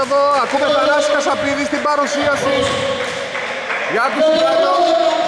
γήπεδο. Ακούμε Θανάση Κασαπίδη στην παρουσίαση για τους Ικανούς.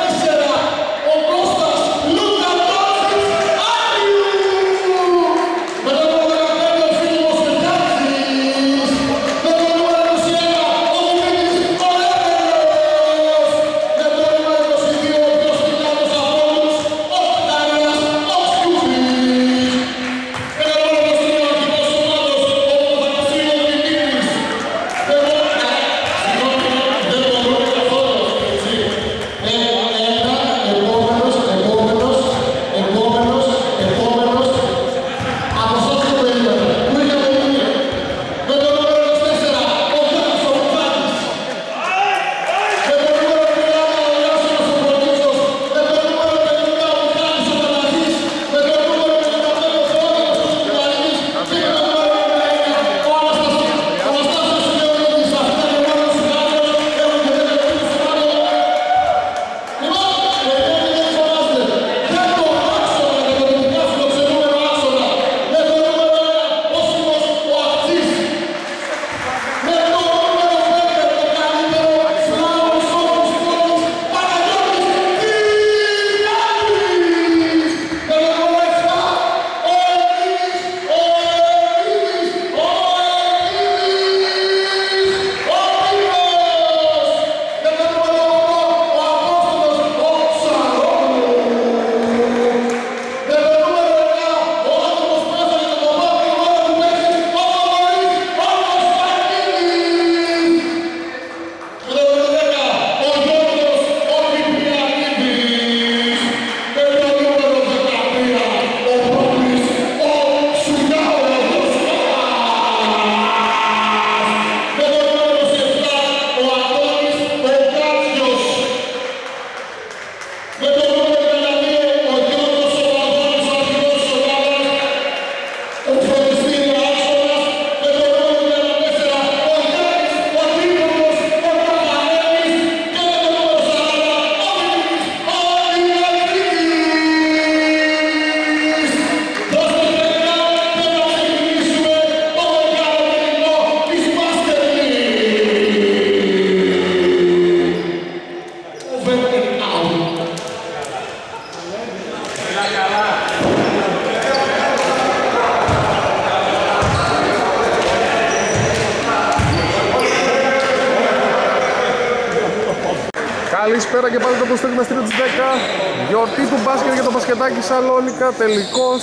Καλησπέρα και πάλι το προστέγναστήριο της 10. Γιορτή του μπάσκετ για το μπασκετάκι Σαλόνικα. Τελικός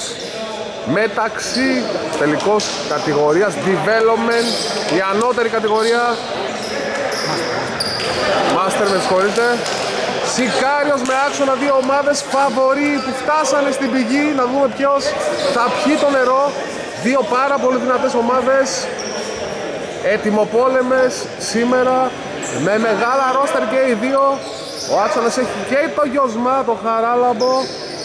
τελικός κατηγορίας Development. Η ανώτερη κατηγορία Master, με συγχωρείτε. Σικάριος με άξονα δύο ομάδες φαβορί που φτάσανε στην πηγή. Να δούμε ποιος θα πιει το νερό. Δύο πάρα πολύ δυνατές ομάδες, ετοιμοπόλεμες σήμερα, με μεγάλα ρόστερ και οι δύο. Ο άξονας έχει και το Γιωσμά, το Χαράλαμπο.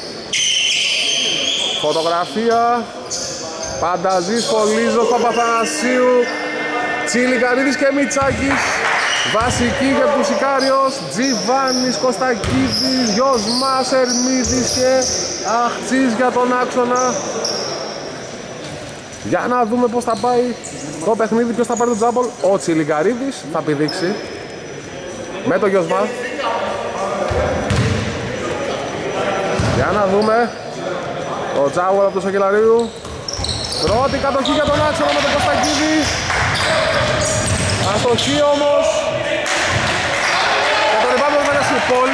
Φωτογραφία Πανταζής, Πολύζος, Παπαθανασίου, Τσιλικαρίδης και Μιτσάκης. Βασική για τους Ικάριος, Τζιβάνης, Κωστακίδης, Γιωσμάς, Ερμίδης και Αχτσής για τον άξονα. Για να δούμε πώς θα πάει το παιχνίδι, ποιος θα πάρει τον τζάμπολ. Ο Τσιλικαρίδης θα πηδήξει με τον Γιωσμά. Για να δούμε το τζάμπολ από τον Σακελαρίου. Πρώτη κατοχή για τον άξονα με τον Κωστακίδη. Αστοχή όμως. Και το ριμπάουντ μένασε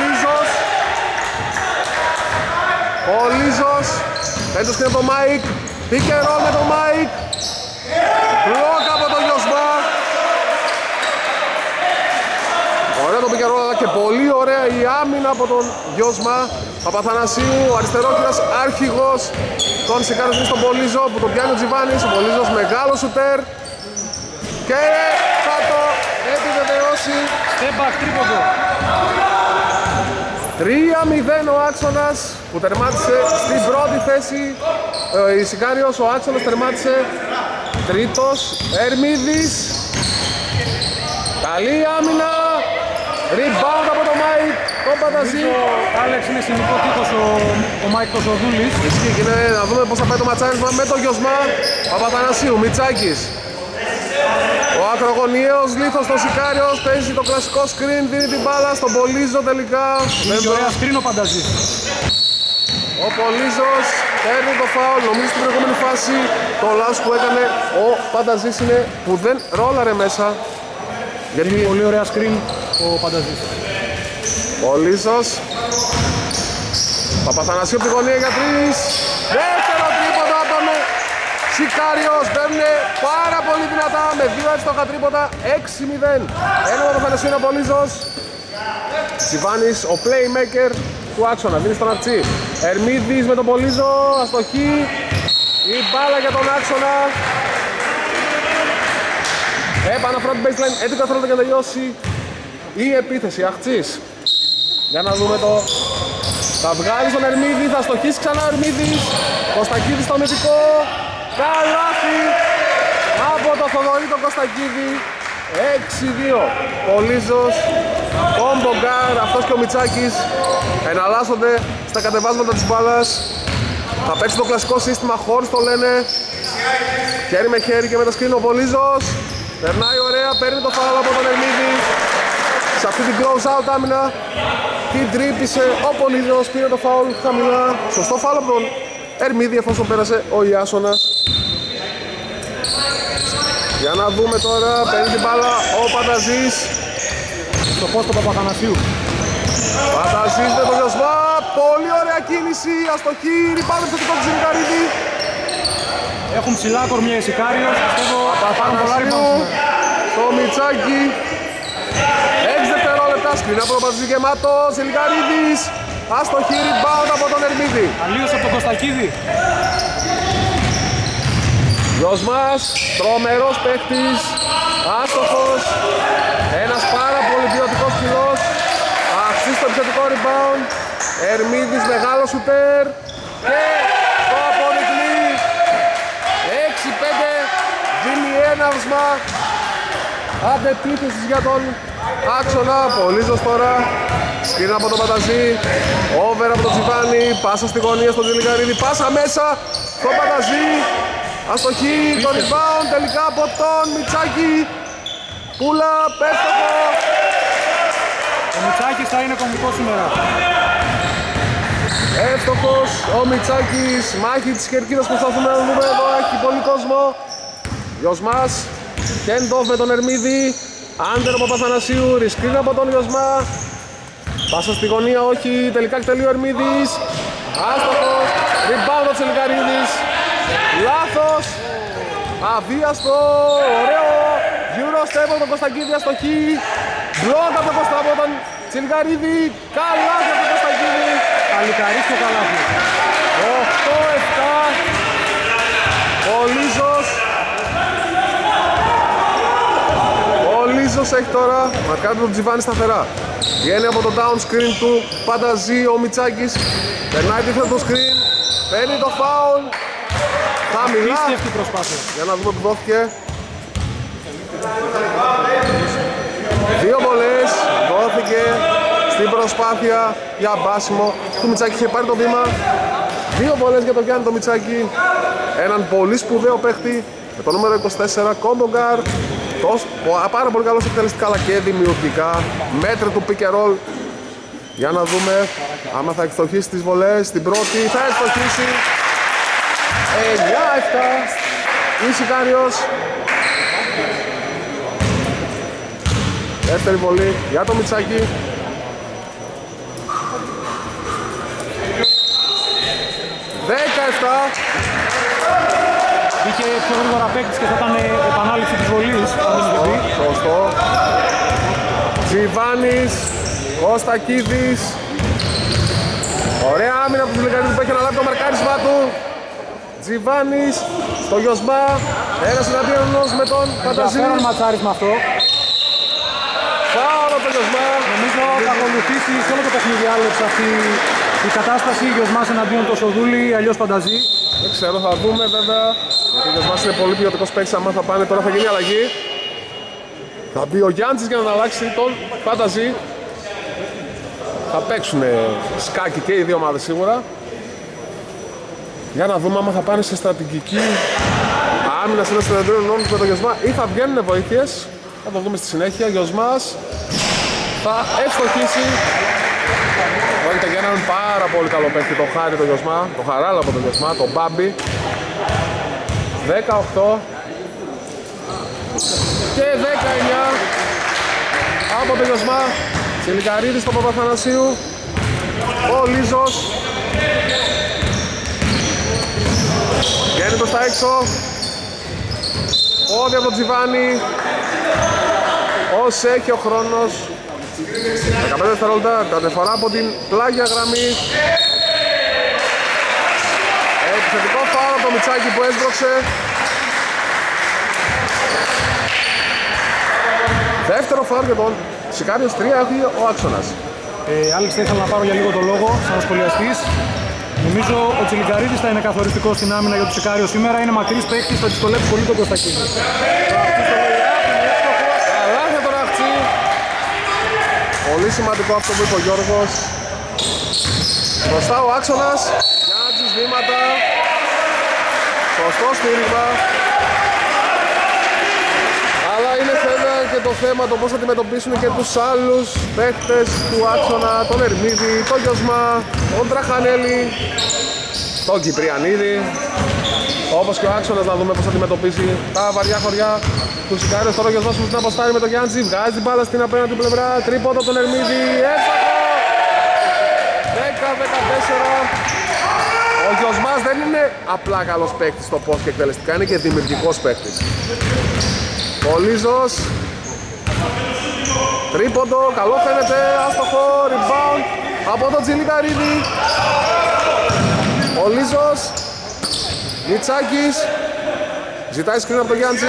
Πολύζος. Έντος και το Μάικ. Πήκε ρόλ με τον Μάικ. Μπλοκ από τον Γιωσμά. Ωραία το πήκε ρόλ, αλλά και πολύ ωραία η άμυνα από τον Γιωσμά. Παπαθανασίου, ο αριστερόκυρας άρχηγος των Σικάριος στον Πολύζο που τον πιάνει ο Τζιβάνης. Ο Πολύζος μεγάλο σουτέρ και θα το επιβεβαιώσει. Step back, τρίποντο. 3-0 ο άξονας που τερμάτισε στην πρώτη θέση. Η Σικάριος, ο άξονας τερμάτισε τρίτος. Ερμίδης, καλή άμυνα. Rebound από τον Μάικ, τον Πανταζή. Άλεξ, είναι σημαντικό τύπος ο Μάικ Κοσοδούλης. Ισχύει και να δούμε πώς θα πάει το ματσάρισμα με τον Γιωσμά. Παπαθανασίου, Μιτσάκης. Ο ακρογωνιαίος λίθος στο Σικάριος παίζει το κλασικό screen, δίνει την μπάλα στον Πολύζο τελικά. Έχει ωραία screen ο Πανταζής. Ο Πολύζος παίρνει το φάουλ, νομίζω στην προηγούμενη φάση το λάθος που έκανε ο Πανταζής είναι που δεν ρόλαρε μέσα. Γιατί πολύ ωραία screen ο Πανταζής. Πολύζος. Παπαθανασίου από τη γωνία για 3. Δεύτερο τρίποντα από τον Σικάριος. Μπαίνουν πάρα πολύ δυνατά με 2 εύστοχα τρίποτα. 6-0. Ένα Παπαθανασίου είναι ο Πολύζος. Τσιβάνης ο playmaker του άξονα. Δίνει στον Αρτσί. Ερμίδης με τον Πολύζο. Αστοχή. Η μπάλα για τον άξονα. Επαναφορά την baseline. 11 δευτερόλεπτα για να τελειώσει η επίθεση. Αχτσής. Για να δούμε το... Θα βγάλει στον Ερμίδη, θα στοχίσει ξανά ο Ερμίδης. Κωστακίδης στο μυθικό. Καλάθι από το Θοδωρή τον Κωστακίδη. 6-2. Πολύζος, ο Μπογκάρ, αυτός και ο Μιτσάκης εναλλάσσονται στα κατεβάσματα της μπάλας. Θα παίξει το κλασικό σύστημα χωρίς το λένε. Χέρι με χέρι και με τα σκριν ο Πολύζος. Περνάει ωραία, παίρνει το φάουλ από τον Ερμίδη. Σε αυτή την close out άμυνα την τρύπησε ο Πολύζος, πήρε το φάουλ χαμηλά. Σωστό φάουλ από τον Ερμίδη εφόσον πέρασε ο Ιάσονας. Για να δούμε τώρα, παίρνει την μπάλα ο Πανταζής. Στο πόστο Παπαθανασίου. Πανταζής με τον Γιωσμά, πολύ ωραία κίνηση, αστοχή, ριπάδε στο τικό του Ζηλικαρίδη. Έχουν ψηλά κορμιά οι Σικάριος, πιστεύω πάρουν πολλά Παπαθανασίου, το Μιτσάκι. 6 δευτερόλεπτα, σκριν από τον Πανταζή γεμάτο, Ζηλικαρίδης. Αστοχή, rebound από τον Ερμίδη. Αλλίωσε από τον Κωστακίδη. Γιωσμάς, τρομερός παίκτης, άστοχος, ένας πάρα πολύ ποιοτικός κιλός, αξίζει στο επιθετικό rebound, Ερμίδης μεγάλο σουτέρ και το αποδεικνύει. 6-5, δίνει έναυσμα αντεπίθεσης για τον άξονα. Πολύζος τώρα, σκριν από τον Πανταζή, over από τον Τσιβάνη, πάσα στη γωνία στον Τζιλικαρίδη, πάσα μέσα στον Πανταζή. Αστοχή, το rebound τελικά από τον Μιτσάκη. Πούλα, πέστοχο. Ο Μιτσάκης θα είναι κομβικός σήμερα. Εύστοχος ο Μιτσάκης. Μάχη της κερκίδας που προσπαθούμε να δούμε εδώ. Έχει πολύ κόσμο. Γιωσμάς, hand-off με τον Ερμίδη. Άντερ από Παπαθανασίου, ρισκριν από τον Γιωσμά. Πάσα στη γωνία, όχι. Τελικά εκτελεί ο Ερμίδης. Άστοχος, rebound ο Τσελικαρίδης. Λάθος, αβίαστο, ωραίο, Eurostep από τον Κωστακίδη, αστοχή, μπλοκ από τον Τσιλικαρίδη, καλάθι από τον Κωστακίδη. Καλικαρίστο καλάθι. 8-7, ο Λίζος έχει τώρα, μαρκάρει τον Τζιβάνι σταθερά. Βγαίνει από το down screen του Πανταζή ο Μιτσάκης, περνάει το screen, παίρνει το foul. Χαμηλά, για να δούμε που δόθηκε. 2 βολές δόθηκε στην προσπάθεια για μπάσιμο του Μιτσάκη. Είχε πάρει το βήμα. 2 βολές για τον Γιάννη το Μιτσάκη. Έναν πολύ σπουδαίο παίχτη με το νούμερο 24, Κόμπογκαρ. Πάρα πολύ καλός εκτελεστικά αλλά και δημιουργικά. Μέτρα του pick and roll. Για να δούμε άμα θα εκστοχίσει τις βολές. Την πρώτη θα εκστοχίσει. 9-7, η Σικάριος. Δεύτερη βολή για το Μιτσάκι. Είχε πιο γρήγορα παίκτης και θα ήταν επανάληψη της βολής. Σωστό. Τζιβάνης, Κωστακίδης. Ωραία άμυνα από τον Ζηλικαρίδη που έχει αναλάβει το μαρκάρισμά του. Τζιβάνης, στο Γιωσμά, ένας εναντίον με τον Πανταζή. Ενδιαφέρον ματσάρισμα αυτό. Φάουλ από τον Γιωσμά. Νομίζω θα ακολουθήσει σε όλο το παιχνίδι άλλωψη αυτή η κατάσταση. Γιωσμάς εναντίον το Σοδούλη, αλλιώς Πανταζή. Δεν ξέρω, θα δούμε βέβαια. Γιατί ο Γιωσμάς είναι πολύ ποιοτικός παίκτης, άμα θα πάνε τώρα θα γίνει αλλαγή. Θα μπει ο Γιάννης για να αλλάξει τον Πανταζή. Θα παίξουν σκάκι και οι δύο ομάδες σίγουρα. Για να δούμε άμα θα πάνε σε στρατηγική άμυνας είναι συνεδρίων όλους με τον Γιωσμά ή θα βγαίνουν βοήθειες. Θα το δούμε στη συνέχεια. Γιωσμάς θα ευστοχίσει. Πρόκειται για έναν πάρα πολύ καλό παίκτη, το Χάρη το Γιωσμά, το Χαράλα από τον Γιωσμά, το Μπάμπι. 18 και 19 από τον Γιωσμά. Τσιλικαρίδης στον Παπαθανασίου. Ο Λίζος βγαίνει προς τα έξω. Πόδι από τον Τζιβάνι. Όσο έχει ο χρόνος. 15 δευτερόλεπτα, κατεφορά από την πλάγια γραμμή. Επιθετικό φάουλ από το Μιτσάκι που έσβρωξε. Δεύτερο φάουλ για τον Σικάριος, 3 έχει ο Άξονας. Άλεξ, θα ήθελα να πάρω για λίγο το λόγο σαν σχολιαστής. Νομίζω ο Τσιλικαρίδης θα είναι καθοριστικός στην άμυνα για το Σικάριο σήμερα. Είναι μακρύς παίκτης, θα δυσκολεύει πολύ τον Κωστακίδη. Καλά τον Αχτσί. Πολύ σημαντικό αυτό που είπε ο Γιώργος. Μπροστά ο Άξονας. Γιάννης βήματα. Σωστό στήριγμα. Αλλά είναι βέβαια και το θέμα το πώς θα αντιμετωπίσουν και τους άλλους παίκτες του Άξονα, τον Ερμίδη, τον Γιωσμά, τον Τραχανέλη, τον Κυπριανίδη. Όπως και ο Άξονας, να δούμε πώς θα αντιμετωπίσει τα βαριά χωριά του Σικάριου. Τώρα ο Γιωσμάς που την αποστάρει με τον Γιάννη, βγάζει την μπάλα στην απέναντι πλευρά, τρίποντο από τον Ερμίδη, εύστοχο! 10-14. Ο Γιωσμάς δεν είναι απλά καλός παίκτης στο post και εκτελεστικά, είναι και δημιουργικός παίκτης. Ο Λίζος, τρίποντο, καλό φαίνεται, άστοχο, rebound από τον Τσιλικαρίδη. Ο Λίζος, Μιτσάκης, ζητάει screen από τον Γιάννη.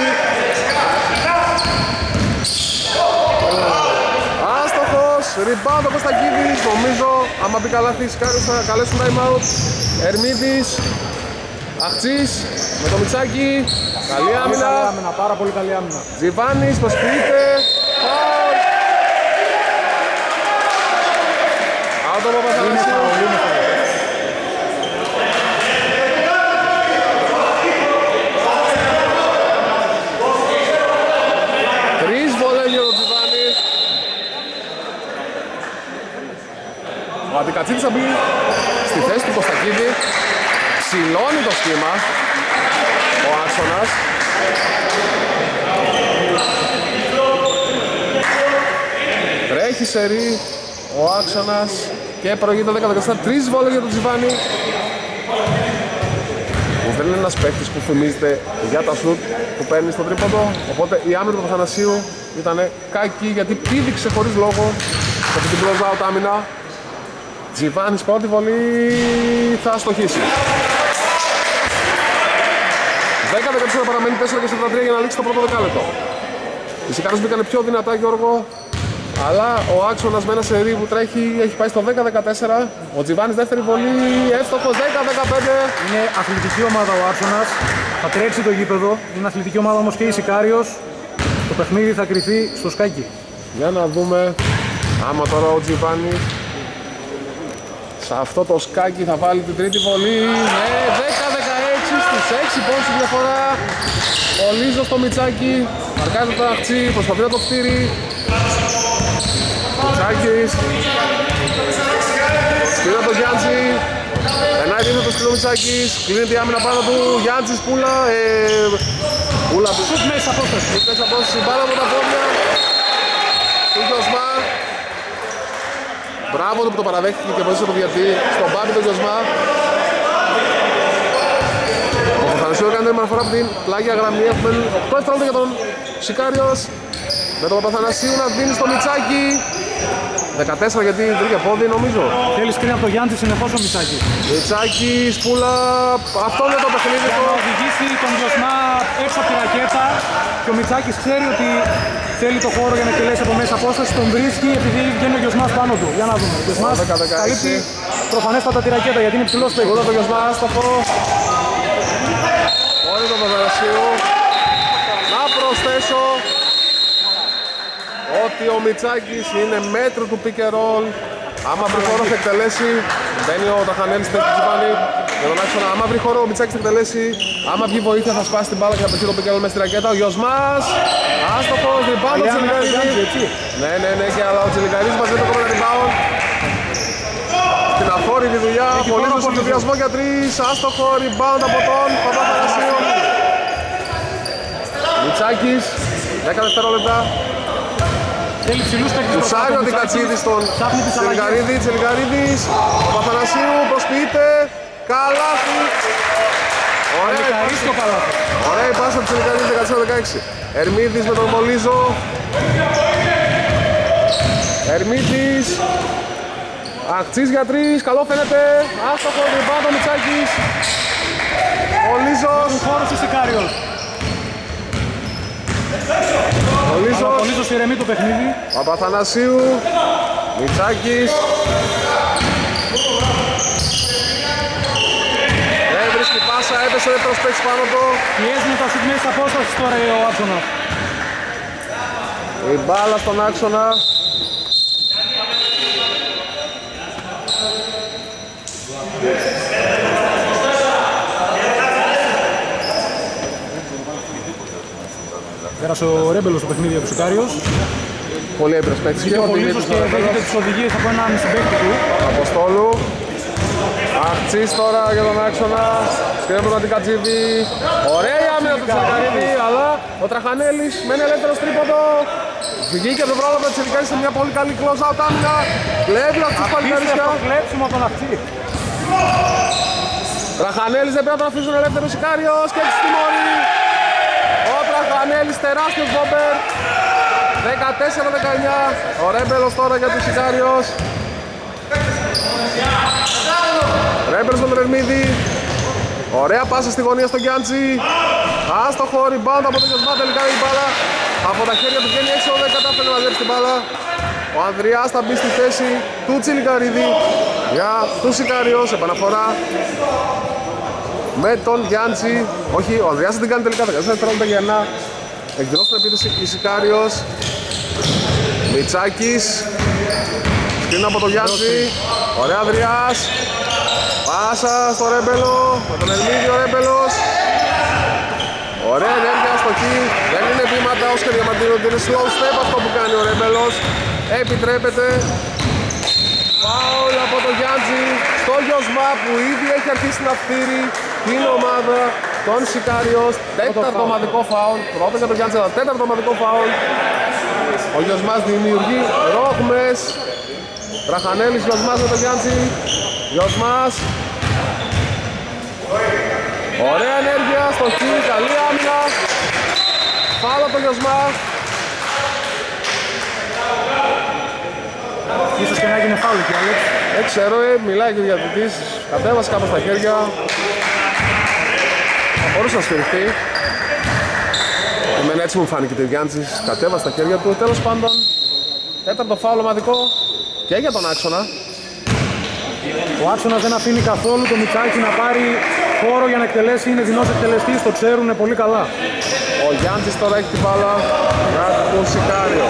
Άστοχος, rebound ο Κωστακίδης, νομίζω άμα μπει καλά Σικάριος θα καλέσουν time out. Ερμίδης, Αχτσής με το Μιτσάκι, καλή άμυνα, πάρα πολύ καλή άμυνα. Τζιβάνης προσποιείται, φάουλ. Out από Παπαθανασίου. Τρεις βολές για τον Τζιβάνη. Ο Αντικατσίτης θα μπει στη θέση του Κωστακίδη. Ψηλώνει το σχήμα ο Άξονας. Τρέχει σερί ο Άξονας και προηγείται 10-14. Τρεις βόλες για τον Τζιβάνι. Δεν είναι ένας παίκτης που θυμίζεται για τα σουτ που παίρνει στο τρίποντο. Οπότε η άμυνα του Παπαθανασίου ήταν κακή γιατί πήδηξε χωρίς λόγο σε αυτή την close-out άμυνα. Τζιβάνης πρώτη βολή θα αστοχίσει. 10-14 παραμένει 4-43 για να λήξει το πρώτο δεκάλεπτο. Οι Σικάριος μπήκανε πιο δυνατά, Γιώργο, αλλά ο Άξονας με ένα σερί που τρέχει έχει πάει στο 10-14. Ο Τζιβάνης δεύτερη βολή, εύστοχος 10-15. Είναι αθλητική ομάδα ο Άξονας, θα τρέξει το γήπεδο. Είναι αθλητική ομάδα όμως και η Σικάριος. Το παιχνίδι θα κρυφθεί στο σκάκι. Για να δούμε άμα τώρα ο Τζιβάνης σε αυτό το σκάκι θα βάλει την τρίτη βολή. Ναι, 10-16 στους 6 πόντους διαφορά. Ο Λίζος στο Μιτσάκι, μαρκάζει τον Αχτσί, προσπαθεί να το φτύρει. Μιτσάκης, σκύλει από τον Γιάννη. Περνάει δίνει το σκύλο Μιτσάκης, κλείνει τη άμυνα πάνω του. Γιάννης, Πούλα, Πούλα. Σουτ μέσα απόσταση. Σουτ μέσα απόσταση, μπάλα από τα πόδια. Του Γιωσμά. Μπράβο του που το παραδέχτηκε και βοήθησε το διαιτητή στον Μπάμπη τον Γιωσμά. Ο Παπαθανασίου έκανε μια φορά από την πλάγια γραμμή. Έχουμε 8 δευτερόλεπτα για τον Σικάριος. Με τον Παπαθανασίου να δίνει στο Μιτσάκι. 14 γιατί βρήκε πόδι νομίζω. Θέλει σκριν από το Γιάννη συνεχώς ο Μιτσάκης. Μιτσάκης, Πούλα, αυτό είναι το παιχνίδι Για του. να οδηγήσει τον Γιωσμά έξω από τη ρακέτα και ο Μιτσάκης ξέρει ότι θέλει το χώρο για να εκτελέσει από μέσα απόσταση, τον βρίσκει επειδή βγαίνει ο Γιωσμάς πάνω του. Για να δούμε. Ο Γιωσμάς καλύπτει προφανέστατα τη ρακέτα γιατί είναι ψηλός παίκτης. Πούλα το Γιωσμά, άστοχο. Όλοι τον Παπαθανασίου. Να προσθέσω ότι ο Μιτσάκης είναι μέτρο του pick and roll. Άμα βρει χώρο θα εκτελέσει. Μπαίνει ο Ταχανέλης, θέση του Τζιβάνι. Για τον άξονα, άμα βρει χώρο ο Μιτσάκης θα εκτελέσει. Άμα βγει βοήθεια θα σπάσει την μπάλα και θα πετύχει το πικέλο μέσα στη ρακέτα. Ο Γιωσμάς, άστοχος, rebound ο Τσιλικαρίδη. Ναι, και αλλά ο Τσιλικαρίδης μαζί με το κόμμα rebound. Στην αφόρητη δουλειά, πολύ στο συνδυασμό για 3, άστοχο, rebound από τον Παπαθανασίου. Μιτσάκης, 10 δευτερόλεπτα. Θέλει ψηλούς παίκτες. Τουσάρει ο Δικατσίδης στον Τσιλικαρίδη. Τσιλικαρίδης, Παπαθανασίου, προσποιείται. Καλάθι. Ωραία η πάσα του Τσιλικαρίδη 14-16. Ερμίδης με τον Μολύζο. Ερμίδης. Αχτσής για 3, καλό φαίνεται. Άστοχο, rebound ο Μιτσάκης. Μολύζος. Χώρος ο Σικάριος. Μολύζος ηρεμεί το παιχνίδι. Παπαθανασίου. Μιτσάκης. Έβρισκε πάσα, έπεσε δεύτερος παίκτης πάνω του. Πιέζουν τα σουτ μέσα απόστασης τώρα ο άξονας. Η μπάλα στον άξονα. Πέρασε ο Ρέμπελος στο παιχνίδι για τους Σικάριος. Πολύ έμπειρος παίκτης. Και ο Πολύζος και δέχεται τις οδηγίες από έναν συμπαίκτη του. Αποστόλου. Αχτσής τώρα για τον άξονα. Σκρέμουν τον Δικατζίδη. Ωραία η άμυνα του Τσιλικαρίδη, αλλά ο Τραχανέλης μένει ελεύθερος τρίποντο. Βγήκε το πρόλαβο της Τσιλικαρίδης σε μια πολύ καλή close-out άμυνα. Κλέβει ο Αχτσής παλικαρίσια. Απίστευτο κλέψιμο τον Αχτσή. Τραχανέλης δεν πρέπει να τον αφήσουν ελεύθερο Σικάριος και έτσι τιμωρεί. Ο Τραχανέλης τεράστιος βόμπερ. 14-19. Ο Ρέμπελος τώρα για τους Σικάριος. Ρέμπελος με τον Ερμίδη. Ωραία πάσα στη γωνία στο Γιάντσι. Άστοχο, rebound από το Γιωσμά, τελικά η μπάλα. Από τα χέρια του βγαίνει έξω, δεν κατάφερε να μαζέψει την μπάλα. Ο Ανδριάς θα μπει στη θέση του Τσιλικαρίδη για τους Σικάριος, επαναφορά με τον Γιάντσι. Όχι, ο Ανδριάς δεν την κάνει τελικά, 14 δευτερόλεπτα για να εκδηλώσει την επίθεση η Σικάριος. Μιτσάκης. Σκριν από τον Γιάντσι. Ωραία Ανδριάς. Πάσα στο Ρέμπελο, με τον Ερμίδη ο Ρέμπελος. Ωραία ενέργεια στο χ, δεν είναι βήματα ως και διαμαντήρονται, είναι slow step αυτό που κάνει ο Ρέμπελος. Επιτρέπεται. Φάουλ από τον Γιάντζη στο Γιωσμά που ήδη έχει αρχίσει να φτύρει την ομάδα των Σικάριος. Τέταρτο ομαδικό φάουλ, πρώτο για τον Γιάντζη, αλλά τέταρτο ομαδικό φάουλ. Ο Γιωσμάς δημιουργεί ρόγμες. Τραχανέλης, Γιωσμάς με τον Γιάντζη. Γιωσμάς. Ωραία ενέργεια στο χ, καλή άμυνα. Φάουλ από τον Γιωσμά. Ίσως και να έγινε φάουλ και Άλεξ. Δεν ξέρω, μιλάει και ο διαιτητής. Κατέβασε κάπως τα χέρια. Θα μπορούσε να σφυριχτεί. Εμένα έτσι μου φάνηκε ο Γιάννης. Κατέβασε τα χέρια του. Τέλος πάντων, τέταρτο φάουλ ομαδικό και για τον άξονα. Ο άξονας δεν αφήνει καθόλου το Μιτσάκη να πάρει χώρο για να εκτελέσει. Είναι δεινός εκτελεστής, το ξέρουν πολύ καλά. Ο Γιάννης τώρα έχει την μπάλα για τον Σικάριο.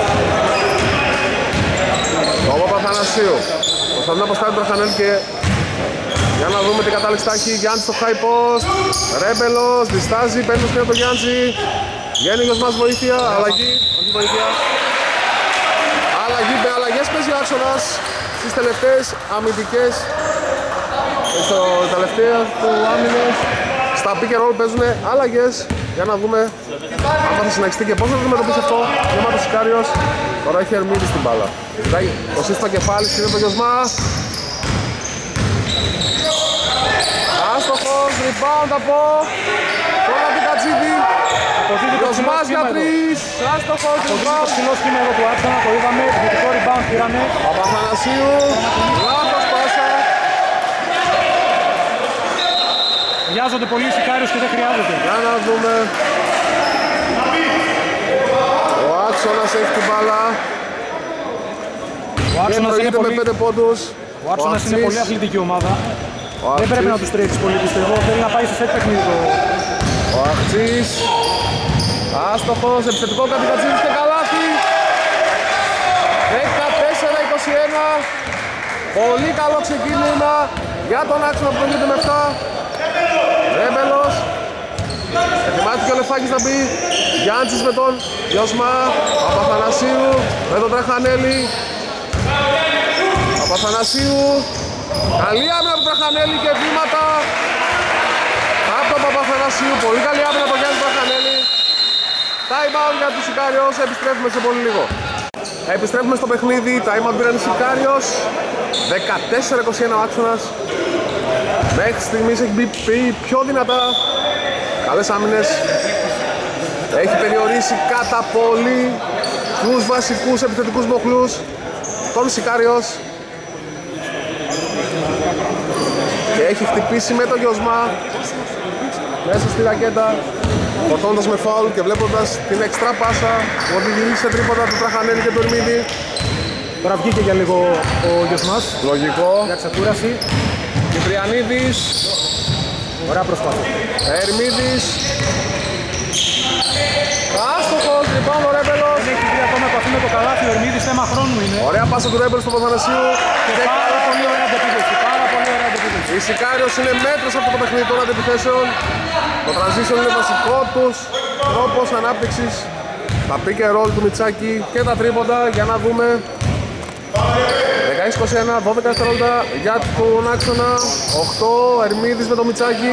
Το Παπαθανασίου. Προσπαθεί να αποστάρει τον Τραχανέλη και για να δούμε τι κατάληξη θα έχει. Γιάννης στο high post. Ρέμπελος, διστάζει, παίρνει το σκηνό από τον Γιάννη. Βγαίνει ο Γιωσμάς βοήθεια, αλλαγή, όχι βοήθεια. Αλλαγή, με αλλαγές παίζει ο άξονας στις τελευταίες αμυντικές. Στο τελευταίο του άμυνες. Στα pick and roll παίζουν αλλαγές. Για να δούμε αν θα συνεχιστεί και πώς θα αντιμετωπίσει αυτό. Γεμάτος Σικάριος. Τώρα έχει Ερμίδη στην μπάλα. Ζητάει το σύστημα κεφάλι, σκύνει το Γιωσμά. Άστοχος, rebound από τον Αντικατζίδη. Γιωσμάς για 3. Άστοχος, rebound. Το ψηλό σχήμα εδώ του άξονα, το είδαμε. Δυτικό rebound πήραμε. Παπαθανασίου. Λάθος πάσα. Βιάζονται πολύ οι Σικάριος και δεν χρειάζεται. Για να δούμε. Ο άξονας έχει την μπάλα. Ο άξονας είναι με 5 πόντους. Ο άξονας είναι πολύ αθλητική ομάδα. Δεν πρέπει να τους τρέξει πολύ, πιστεύω. Θέλει να πάει σε σετ παιχνίδι. Ο Αχτσής. Άστοχος, επιθετικό Κατικατζίδης και καλάθι. 14-21. Πολύ καλό ξεκίνημα για τον άξονα που το με 7. Ρέμπελος. Ετοιμάστηκε ο Λεφάκης να μπει. Γιάντσης με τον Γιώσμα. Παπαθανασίου με τον Τραχανέλη. Παπαθανασίου. Καλή άμυνα από τον Τραχανέλη και βήματα από τον Παπαθανασίου. Πολύ καλή άμυνα από τον Γιάννη Τραχανέλη. Time out για τους Σικάριος. Επιστρέφουμε σε πολύ λίγο. Επιστρέφουμε στο παιχνίδι. Time out πήραν οι Σικάριος. 14-21 ο άξονας. Μέχρι στιγμής έχει μπει πιο δυνατά. Καλές άμυνες. Έχει περιορίσει κατά πολύ τους βασικούς επιθετικούς μοχλούς τον Σικάριος. Και έχει χτυπήσει με το Γιώσμα μέσα στη ρακέτα, φορτώνοντας με φάουλ και βλέποντας την εξτρά πάσα που οδηγεί σε τρίποτα του Τραχανέλη και του Ερμίδη. Τώρα βγήκε για λίγο ο Γιώσμας. Λογικό. Για ξεκούραση. Κυπριανίδης. Ωραία προσπάθεια. Ερμίδης. Άστοχος, λοιπόν ο Ρέμπελος. Δεν έχει δει ακόμα επαφή με το καλάθι, ο Ερμίδης, θέμα χρόνου είναι. Ωραία πάσα του Ρέμπελου στο Παπαθανασίου. Και πάρα πολύ ωραία αντεπίθεση. Πάρα πολύ ωραία αντεπίθεση. Η Σικάριος είναι μέτρος από το παιχνίδι των αντεπιθέσεων. Το transition είναι βασικό τους τρόπος ανάπτυξης. Τα pick and roll του Μιτσάκη και τα τρίποντα για να δούμε. 16-21, 12 δευτερόλεπτα για τον άξονα. 8, Ερμίδης με το Μιτσάκη.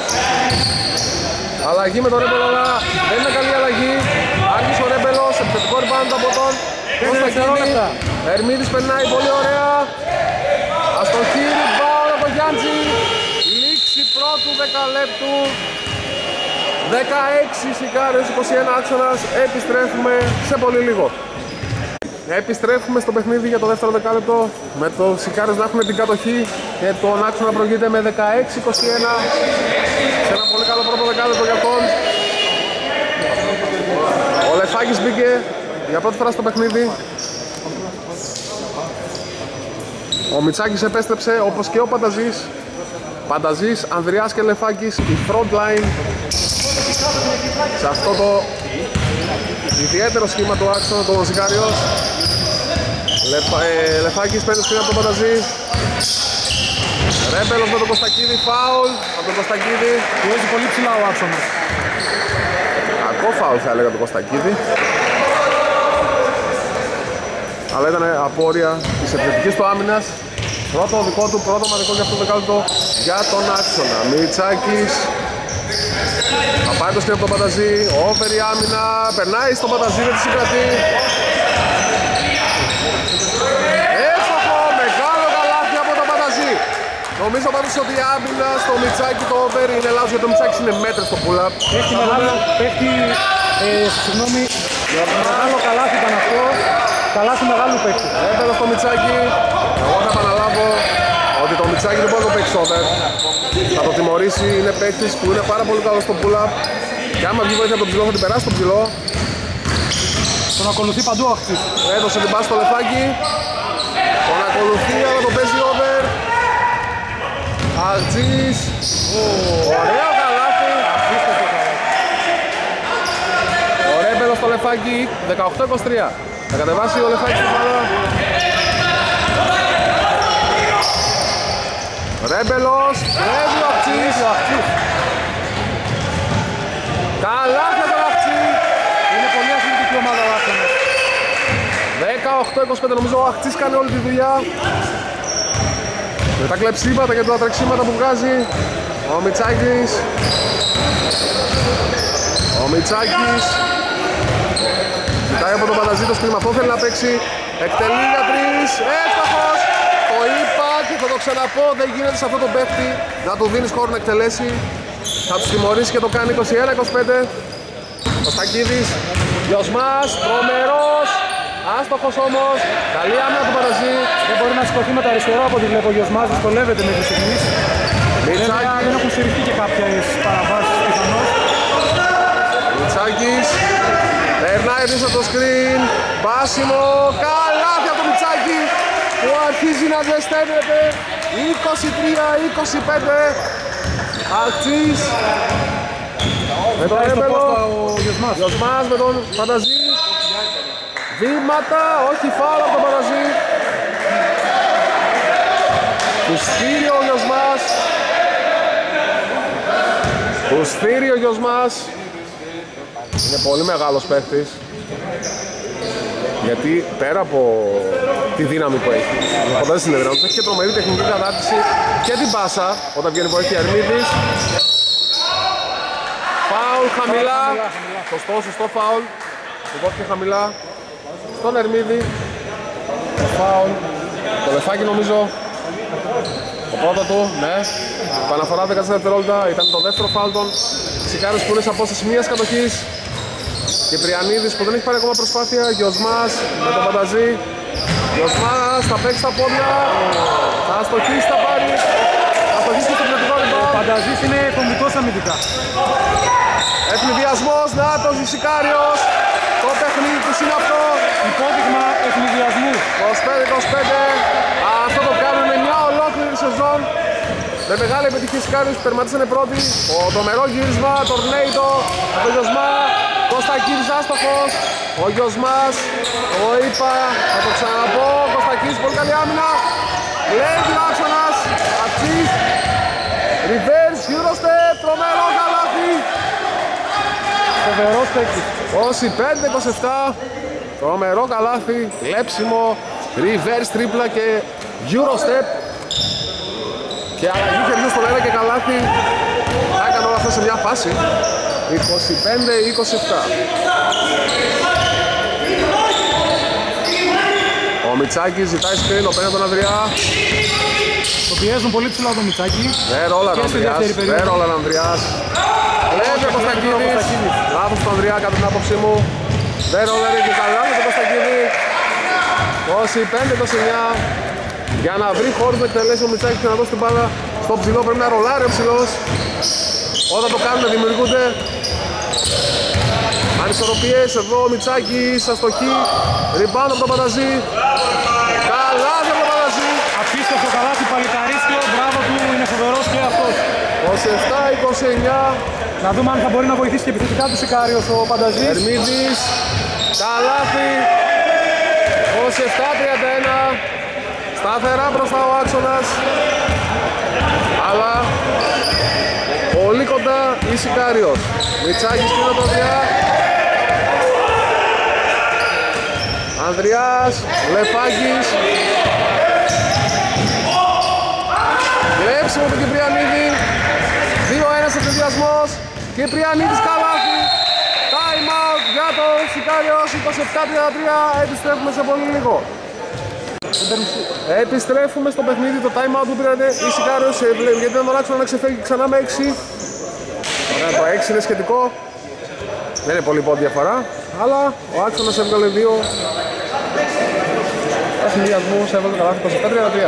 Αλλαγή με τον Ρέμπελο, αλλά δεν είναι καλή αλλαγή. Άρχισε ο Ρέμπελος, επιθετικό rebound από τον Κωνσταντίνη. Ερμίδης περνάει πολύ ωραία. Αστοχή, rebound από τον Γιάντζη. Λήξη πρώτου δεκαλέπτου. 16 Σικάριος, 21 άξονας. Επιστρέφουμε σε πολύ λίγο. Επιστρέφουμε στο παιχνίδι για το δεύτερο δεκάλεπτο με το Σικάριος να έχουν την κατοχή και τον άξονα προηγείται με 16-21 σε ένα πολύ καλό πρώτο δεκάλεπτο για τον. Ο Λεφάκης μπήκε για πρώτη φορά στο παιχνίδι. Ο Μιτσάκης επέστρεψε όπως και ο Πανταζής. Πανταζής, Ανδριάς και Λεφάκης, η front line σε αυτό το ιδιαίτερο σχήμα του άξονα του Σικάριος. Λεφάκης παίρνει σκριν από τον Πανταζή. Ρέμπελος με τον Κωστακίδη, φάουλ από τον Κωστακίδη. Πιέζει πολύ ψηλά ο άξονας. Κακό φάουλ θα έλεγα τον Κωστακίδη. Αλλά ήταν απόρρια της επιθετικής του άμυνας. Πρώτο δικό του, πρώτο μαδικό για αυτό το δεκάλεπτο για τον άξονα. Μιτσάκης. Θα πάει το σκριν από τον Πανταζή. Όφερη άμυνα. Περνάει στον Πανταζή, δεν τη συγκρατεί. Εύστοχο, μεγάλο καλάθι από τον Πανταζή. Νομίζω πάντως ότι η άμυνα στο Μιτσάκη το over είναι λάθος γιατί το Μιτσάκης είναι μέτρες στο pull-up. Έχει μεγάλο, πέφτει, συγγνώμη, μεγάλο καλάθι ήταν αυτό. Καλάθι μεγάλου παίκτη. Έπαιρνε στο Μιτσάκη. Εγώ θα επαναλάβω ότι το Μιτσάκη δεν μπορεί να το παίξει over. Θα το τιμωρήσει, είναι παίκτης που είναι πάρα πολύ καλό στο pull-up. Και άμα βγει βοήθεια από τον ψηλό θα την περάσει τον ψηλό. Τον ακολουθεί παντού αυτή. Έδωσε την πάση στο Λεφάκι. Τον ακολουθεί αλλά τον παίζει over. Αρτζής. Ωραίο καλάθι. Ο Ρέμπελος στο Λεφάκι. 18-23. Θα κατεβάσει ο Λεφάκης στην μπάλα. Ρέμπελος, τρέβει ο Αχτσής. Καλάθια τον Αχτσί. Είναι πολύ αθλητική ομάδα ο άξονας. 18-25, νομίζω ο Αχτσής κάνει όλη τη δουλειά. Με τα κλεψίματα και τα τρεξίματα που βγάζει ο Μιτσάκης. Ο Μιτσάκης κοιτάει από τον Πανταζή το σκριν, αυτό θέλει να παίξει. Εκτελεί για τρεις, εύστοχος. Το είπα και θα το ξαναπώ, δεν γίνεται σε αυτό το παίχτη να του δίνεις χώρο να εκτελέσει. Θα τους τιμωρήσει και το κάνει 21-25. Ο Στακίδης, Γιωσμάς, τρομερός. Άστοχος όμως, καλή άμυνα του Πανταζή. Δεν μπορεί να σηκωθεί με το αριστερό από ό,τι βλέπω ο Γιωσμάς, δυσκολεύεται μέχρι στιγμής. Δεν έχουν συρρυθεί και κάποιες παραβάσεις πιθανώς. Μιτσάκης, περνάει πίσω το σκριν, πάσιμο, καλάθια το Μιτσάκη που αρχίζει να ζεσταίνεται. 23-25, Αχτσής με τον Ρέμπελο, Γιωσμάς με τον Πανταζή. Βήματα, όχι φάουλ από τον Πανταζή. Του στείλει ο Γιωσμάς. Του στήρει ο γιος μας. Είναι πολύ μεγάλος παίκτης. Γιατί πέρα από τη δύναμη που έχει, φαντάζει την έδρα του, έχει και τρομερή τεχνική κατάρτιση και την πάσα όταν βγαίνει βοήθεια Ερμίδης. Φάουλ χαμηλά. Σωστό φάουλ. Υπόθηκε χαμηλά στον Ερμίδη. Το φάουλ. Το λεφάκι νομίζω. Το πρώτο του, ναι. Παναφορά 14 δευτερόλεπτα. Ήταν το δεύτερο φάουλ των Σικάριος που είναι σε απόσταση μιας κατοχής. Και Πριανίδης που δεν έχει πάρει ακόμα προσπάθεια. Γιοσμάς με τον Πανταζή. Γιοσμάς θα παίξει τα πόδια. Θα αστοχίσει, θα πάρει. Θα αστοχίσει και στο πληθυντικό rebound. Ο Πανταζής είναι κομβικός αμυντικά. Ευνηδιασμός, νάτος, Σικάριος. Το παιχνίδι τους είναι αυτό. Υπόδειγμα ευνηδιασμού. 25-25. Αυτό το κάνουν με μια ολόκληρη σεζόν. Με μεγάλη επιτυχία Σικάριος που τερματίσανε πρώτοι. Το μερό γύρισμα, το Ρνέιτο, το Γιοσμά. Κωστακίδης άστοχος. Ο Γιοσμάς. Το είπα, θα το ξαναπώ. Κωστακίδης, πολύ καλή άμυνα. Λέει ο άξονας. Ατσής. Reverse, Eurostep, τρομερό καλάθι. Φοβερός παίκτης. 25-27. Τρομερό καλάθι, κλέψιμο, reverse τρίπλα και Eurostep. Και αλλαγή χεριού στο λέρα και καλάθι. Θα έκανε όλα αυτά σε μια φάση. 25-27. Ο Μιτσάκης ζητάει screen, ο πέντε τον Ανδριά. Το πιέζουν πολύ ψηλά το Μιτσάκη. Δεν ρόλαν ο Ανδριάς. Βλέπει ο Κωστακίδης. Λάθος του Ανδριά κατά την άποψή μου. Δεν ρόλαρε και καλά με τον Κωστακίδη. 25-29. Για να βρει χώρους να εκτελέσει ο Μιτσάκης και να δώσει την μπάλα στο ψηλό πρέπει να ρολάρει ο ψηλός. Όταν το κάνουν δημιουργούνται ανισορροπίες. Εδώ ο Μιτσάκης αστοχή. Ριμπάουντ από τον Πανταζή. Καλάθι από τον Πανταζή. Απίστευτο καλάθι, παλικαρίστιο. Μπράβο του, είναι φοβερός και αυτός. 27-29. Να δούμε αν θα μπορεί να βοηθήσει και επιθετικά του Σικάριος ο Πανταζής. Ερμίδης. Καλάθι. 27-31. Σταθερά μπροστά ο άξονας. Αλλά πολύ κοντά η Σικάριος. Μιτσάκης πίνω το Ανδριά. Ανδριάς, Λεφάκης. Κλέψιμο του Κυπριανίδη. 2-1 ο συνδυασμός. Κυπριανίδης καλάθι. Time out για το Σικάριος. 27-33. Επιστρέφουμε σε πολύ λίγο. Επιστρέφουμε στο παιχνίδι, το time out που πήρατε η Σικάριος, γιατί δεν τον άξονα να ξεφεύγει ξανά με 6. Ωραία, το 6 είναι σχετικό. Δεν είναι πολύ πόντι διαφορά, αλλά ο άξονας έβγαλε 2 συνδυασμούς, έβγαλε καλά 27-33.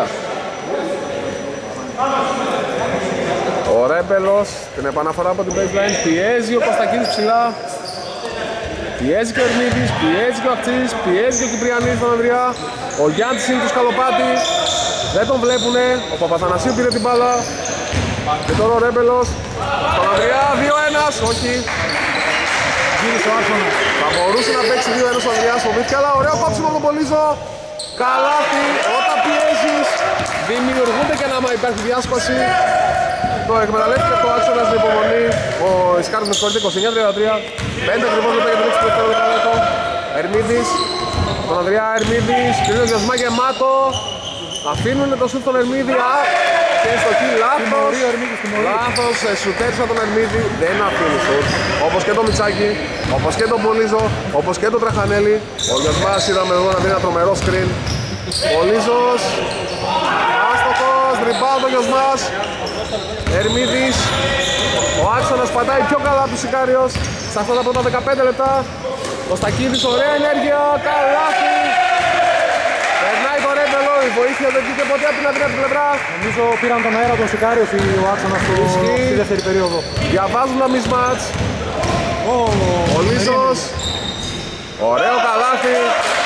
Ο Ρέμπελος, την επαναφορά από την baseline, πιέζει ο Κωστακίδης ψηλά. Πιέζει και ο Ερμίδης, πιέζει και ο Αξής, πιέζει και ο Κυπριανής τον Ανδριά. Ο Γιάννης είναι του Σκαλοπάτη. Δεν τον βλέπουνε. Ο Παπαθανασίου πήρε την μπάλα. Και τώρα ο Ρέμπελος. Στον Ανδριά, 2-1. Όχι. Γύρισε ο άξονας. Θα μπορούσε να παίξει 2-1 ο Ανδριάς. Φοβήθηκε, αλλά ωραίο κόψιμο από τον Πολύζο. Καλάθι. Όταν πιέζεις, δημιουργούνται και να υπάρχει διάσπαση. Το εκμεταλλεύτηκε το άξονας με υπομονή. Ο Ισκάρος με συγχωρείτε 29-33. 5 ακριβώς λεπτά για την λέξη του δεύτερου δεκαλέπτου. Ερμίδης. Τον Ανδριά Ερμίδης. Κρίνος διασμά γεμάτο. Αφήνουν το σουτ τον Ερμίδη. Και στο χει λάθος. Λάθος. Σουτέρισα τον Ερμίδη. Δεν αφήνει σουτ. Όπως και το Μιτσάκι. Όπως και τον Πολύζο. Όπως και το Τραχανέλη. Ο Γιασμάς είδαμε εδώ να δίνει ένα τρομερό screen. Πολύζος. Άστοχος. Rebound ο Γιασμάς. Ερμίδης. Ο άξονας πατάει πιο καλά του Σικάριος σε αυτά τα πρώτα 15 λεπτά. Κωστακίδης, ωραία ενέργεια, καλάθι. Περνάει το Ρέμπελο, η βοήθεια δεν βγήκε ποτέ από την αδυνατή πλευρά. Νομίζω πήραν τον αέρα τον Σικάριος ο άξονας στη δεύτερη περίοδο. Διαβάζουν τα mismatch. Ο Λίζος. Ωραίο καλάθι.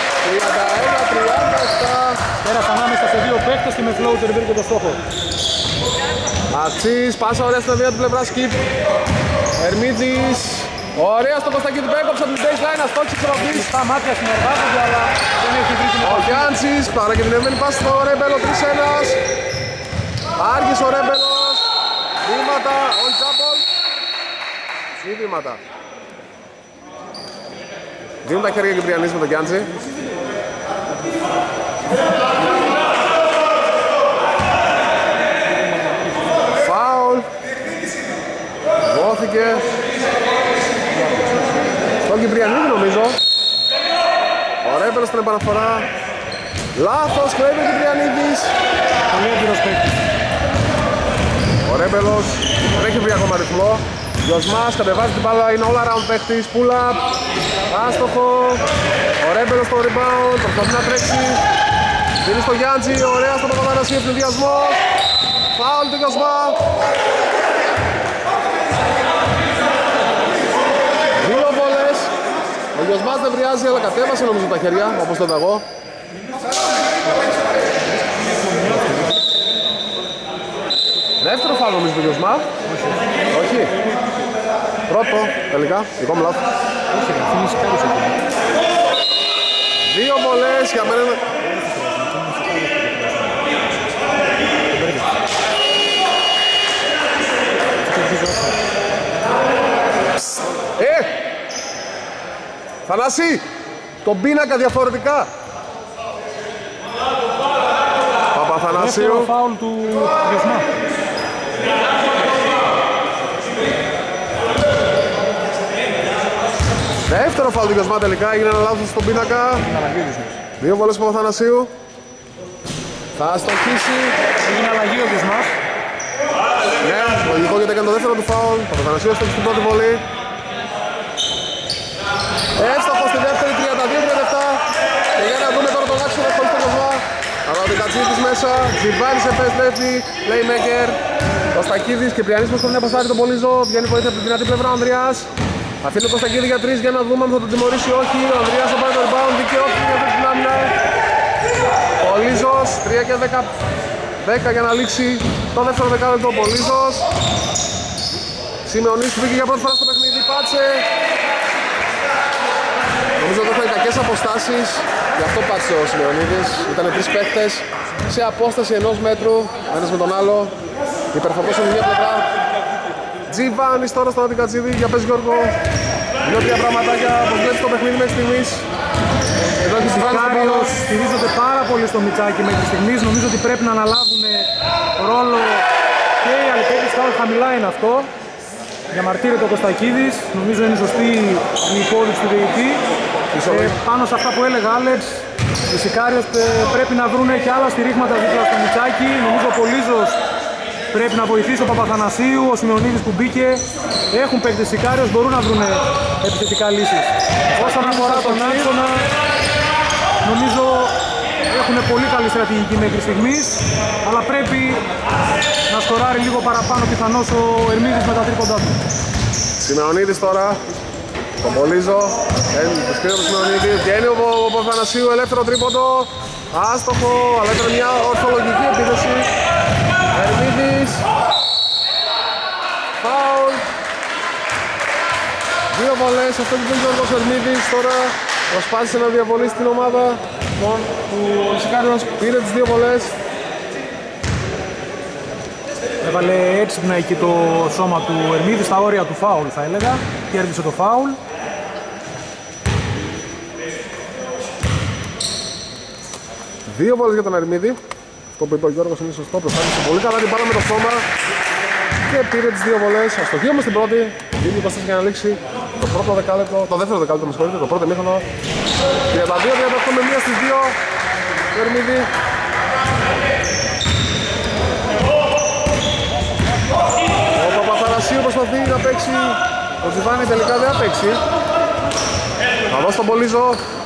31-37. Πέρασε ανάμεσα σε δύο παίκτες και με floater βρήκε το στόχο. Αξής, πάσα ωραία στην αδυνατή πλευρά, skip. Ερμίδης. Ωραία στο Κωστακίδη που έκοψε από την baseline, αστόχησε ξεροπής. Στα μάτια συνεργάζονται, αλλά δεν έχει βρει την Ο Γιάντσης, παρακινδυνευμένη πάση στο Ρέμπελο, 3-1. Άργησε ο Ρέμπελος. Βήματα, all jump ball. 2 βήματα. Δίνουν τα χέρια Κυπριανής με τον Γιάντζη. Φάουλ. Δόθηκε στον Κυπριανίδη νομίζω. Ο Ρέμπελος στην επαναφορά. Λάθος, κλέβει ο Κυπριανίδης. Πολύ έμπειρος παίκτης. Ο Ρέμπελος δεν έχει βρει ακόμα ρυθμό. Γιοσμάς κατεβάζει την μπάλα, είναι all around παίκτης. Pull up, άστοχο. Ο Ρέμπελος στο rebound, προσπαθεί να τρέξει. Δίνει στο Γιάντζη, ωραία στο Παπαθανασίου, ευνηδιασμός. Φάουλ του Γιοσμά. Δύο βόλες. Ο Γιοσμάς δεν βριάζει, αλλά κατέβασε νομίζω τα χέρια, όπως το είδα εγώ. Δεύτερο φάουλ νομίζω του Γιοσμά. Όχι. Πρώτο, τελικά, δικό μου λάθος. Δύο βολές για μένα. Θανάση, τον πίνακα διαφορετικά. Παπαθανασίου. Δεύτερο φάουλ του Γιοσμά. Δεύτερο φάουλ του Γιοσμά τελικά, έγινε ένα λάθος στον πίνακα. Δύο βολές του Παπαθανασίου. Θα στοχίσει. Έγινε αλλαγή ο Γιοσμάς. Ναι, λογικό γιατί έκανε το δεύτερο του φάουλ. Παπαθανασίου στοχίσει στην πρώτη βολή. Εύστοχο στη δεύτερη, 32-37. Και για να δούμε τώρα τον άξονα χωρίς τον Γιοσμά. Αλλά ο Δικατσίδης μέσα, Τζιβάνης επέστρεφει, playmaker. Ο Στακίδης και Πριανής προσπαθεί να πασάρει τον Πολύζο. Βγαίνει βοήθεια από τη δυνατή πλευρά ο Ανδριάς. Αφήνει τον Κωστακίδη για 3 για να δούμε αν θα τον τιμωρήσει ή όχι. Ο Ανδριάς θα πάρει το rebound, δικαιώθηκε για αυτή την άμυνα. Πολύζος, 3 και 10 για να λήξει το δεύτερο δεκάλεπτο. Ο Πολύζος. Σημεωνής που μπήκε για πρώτη φορά στο παιχνίδι, πάτσε. Νομίζω ότι είχαν κακές αποστάσεις, γι' αυτό πάτησε ο Σημεωνίδης. Ήταν 3 παίχτες σε απόσταση 1 μέτρου, ένας με τον άλλο. Υπερφοκός από μια πλευρά. Τζιβάνης τώρα στον Αντικατζίδη, για πες Γιώργο. 2-3 πραγματάκια, όπως βλέπεις το παιχνίδι μέχρι στιγμής. Εδώ έχει Σικάριος στηρίζονται πάρα πολύ στο Μιτσάκι μέχρι στιγμής. Νομίζω ότι πρέπει να αναλάβουν ρόλο και οι άλλοι παίκτες. Χαμηλά είναι αυτό. Διαμαρτύρεται ο Κωστακίδης. Νομίζω είναι σωστή η υπόδειξη του διαιτητή. Πάνω σε αυτά που έλεγα Άλεξ, οι Σικάριος πρέπει να βρουν και άλλα στηρίγματα δίπλα στο Μιτσάκι. Νομίζω ο Πολύζος πρέπει να βοηθήσει ο Παπαθανασίου, ο Σημεωνίδης που μπήκε. Έχουν παίκτες Σικάριος, μπορούν να βρουν επιθετικά λύσεις. Όσον αφορά τον άξονα, νομίζω έχουν πολύ καλή στρατηγική μέχρι στιγμής, αλλά πρέπει να σκοράρει λίγο παραπάνω πιθανώς ο Ερμίδης με τα τρίποντά του. Σημεωνίδης τώρα, τον Πολύζο, το σκρίνο του Σημεωνίδη, βγαίνει ο Παπαθανασίου, ελεύθερο τρίποντο, άστοχο, αλλά ήταν μια ορθολογική επίθεση. Ερμίδης, φάουλ, 2 βολές, αυτό που πήγε ο Ερμίδης τώρα προσπάθησε να διαβολήσει την ομάδα του Σικάριος, πήρε τις 2 βολές. Έβαλε έξυπνα εκεί το σώμα του Ερμίδη στα όρια του φάουλ θα έλεγα, κέρδισε το φάουλ. Δύο βόλες για τον Ερμίδη. Αυτό που είπε ο Γιώργος είναι σωστό, προσπάθησε πολύ καλά την μπάλα με το σώμα και πήρε τις 2 βολές. Αστοχή όμως στην πρώτη, 2-24 για να λήξει το πρώτο δεκάλεπτο, το δεύτερο δεκάλεπτο με συγχωρείτε, το πρώτο μήχρονο. 32-38 με 1 στις 2 του Ερμίδη. Ο Παπαθανασίου προσπαθεί να παίξει, ο Τζιβάνι τελικά δεν θα παίξει. Θα δώσει τον Πολύζο.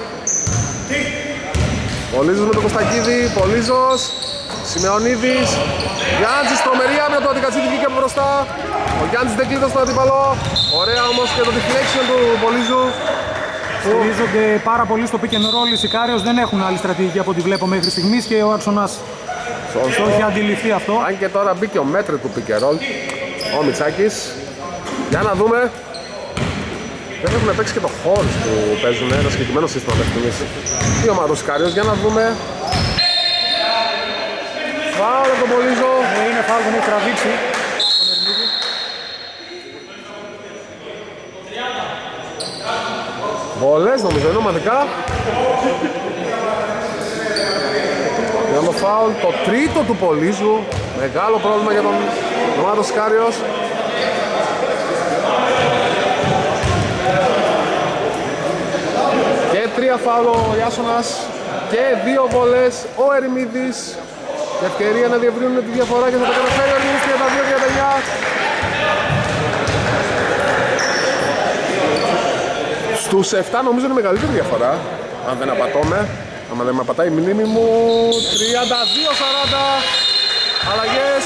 Πολύζος με τον Κωστακίδη, Πολύζος, Σημεωνίδης, Γιάντζης, τρομερή άμυνα του Αντικατσίδη βγήκε από μπροστά. Ο Γιάντζης δεν κλείδωσε τον αντίπαλο. Ωραία όμως και το deflection του Πολύζου. Στηρίζονται πάρα πολύ στο pick and roll. Οι Σικάριος δεν έχουν άλλη στρατηγική από ό,τι βλέπω μέχρι στιγμής και ο άξονας το έχει αντιληφθεί αυτό. Αν και τώρα μπήκε ο μέτρη του pick and roll, ο Μιτσάκης. Για να δούμε. Δεν έχουμε παίξει και το χώρο που παίζουν ένα συγκεκριμένο σύστημα μέχρι στιγμής. Τι ομάδα ο Σικάριος, για να δούμε. Φάουλ από τον Πολύζο. Είναι φάουλ, δεν έχει τραβήξει. βόλες, νομίζω είναι ομαδικά. Ήταν το φάουλ, το τρίτο του Πολύζου. Μεγάλο πρόβλημα για τον Ρωμάτο Σκάριος. Και 3 φάουλ ο Ιάσονας και 2 βόλες ο Ερμίδης. Και ευκαιρία να διευρύνουν τη διαφορά και θα το καταφέρει ο Ερμίδης 32-39. Στους 7 νομίζω είναι μεγαλύτερη διαφορά, αν δεν απατώμε. Άμα δεν με απατάει η μνήμη μου, 32-40. Αλλαγές.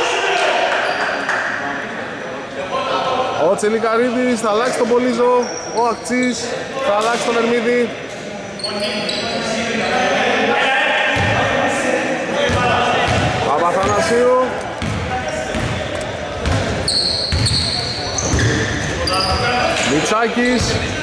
Ο Τσελικαρίδης θα αλλάξει τον Πολύζο, ο Ακτσής θα αλλάξει τον Ερμίδη. Παπαθανασίου. Μητσάκης.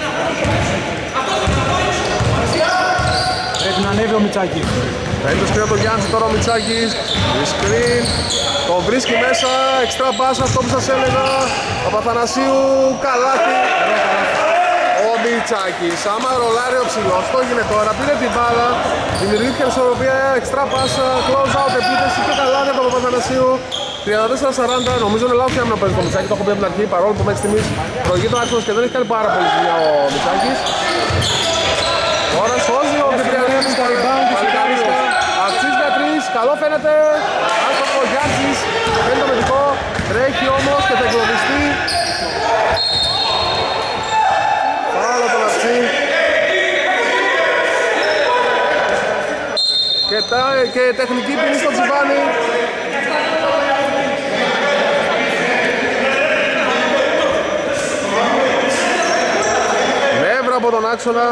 Πρέπει να ανέβει ο Μητσάκης. Παίρνει το σκριν από τον Γιάννη τώρα ο Μητσάκης. Σκριν. Το βρίσκει μέσα. Εξτρά πάσα, αυτό που σας έλεγα. Παπαθανασίου. Καλάθι. Ο Μητσάκης. Άμα ρολάρει ο ψηλός. Το έγινε τώρα. Πήρε την μπάλα. Δημιουργήθηκε ισορροπία. Εξτρά πάσα. Close out επίθεση. Και καλάθι από τον Παπαθανασίου. 34-40. Νομίζω είναι λάθος για να παίζει το Μητσάκη. Το έχω πει από την αρχή. Παρόλο που μέχρι στιγμής προηγεί τον άξονας και δεν έχει κάνει πάρα πολύ ζημιά ο Μητσάκης. Τώρα σώζει ο Κυπριανίδης. Αξίζει για 3. Καλό φαίνεται. Άστοχο ο Γιάννης. Παίρνει το μετικό. Τρέχει όμως και θα εγκλωβιστεί. Πάλα τον Αξί. Και τεχνική ποινή στο Τζιβάνι. Νεύρα από τον άξονα.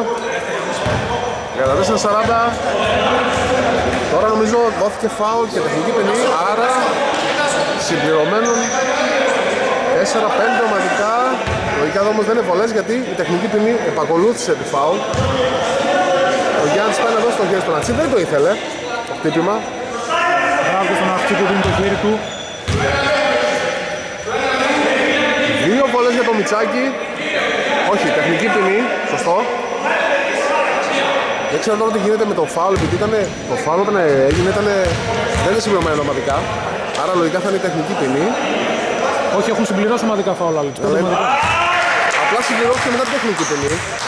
34-40. Τώρα νομίζω δόθηκε φάουλ και τεχνική ποινή, άρα συμπληρωμένων 4-5 ομαδικά. Λογικά εδώ όμως δεν είναι πολλές γιατί η τεχνική ποινή επακολούθησε τη φάουλ. Ο Γιάννης πάει να δώσει το χέρι στον Ατσί, δεν το ήθελε το χτύπημα. Μπράβο στον Ατσί που δίνει το χέρι του. 2 πολλές για το Μητσάκι. Όχι, τεχνική ποινή, σωστό. Δεν ξέρω τώρα τι γίνεται με το φάουλ, επειδή το φάουλ όταν έγινε δεν είναι συμπληρωμένο ομαδικά. Άρα λογικά θα είναι η τεχνική ποινή. Όχι, έχουν συμπληρώσει ομαδικά φάουλ άλλοι. Απλά συμπληρώθηκε μετά την τεχνική ποινή.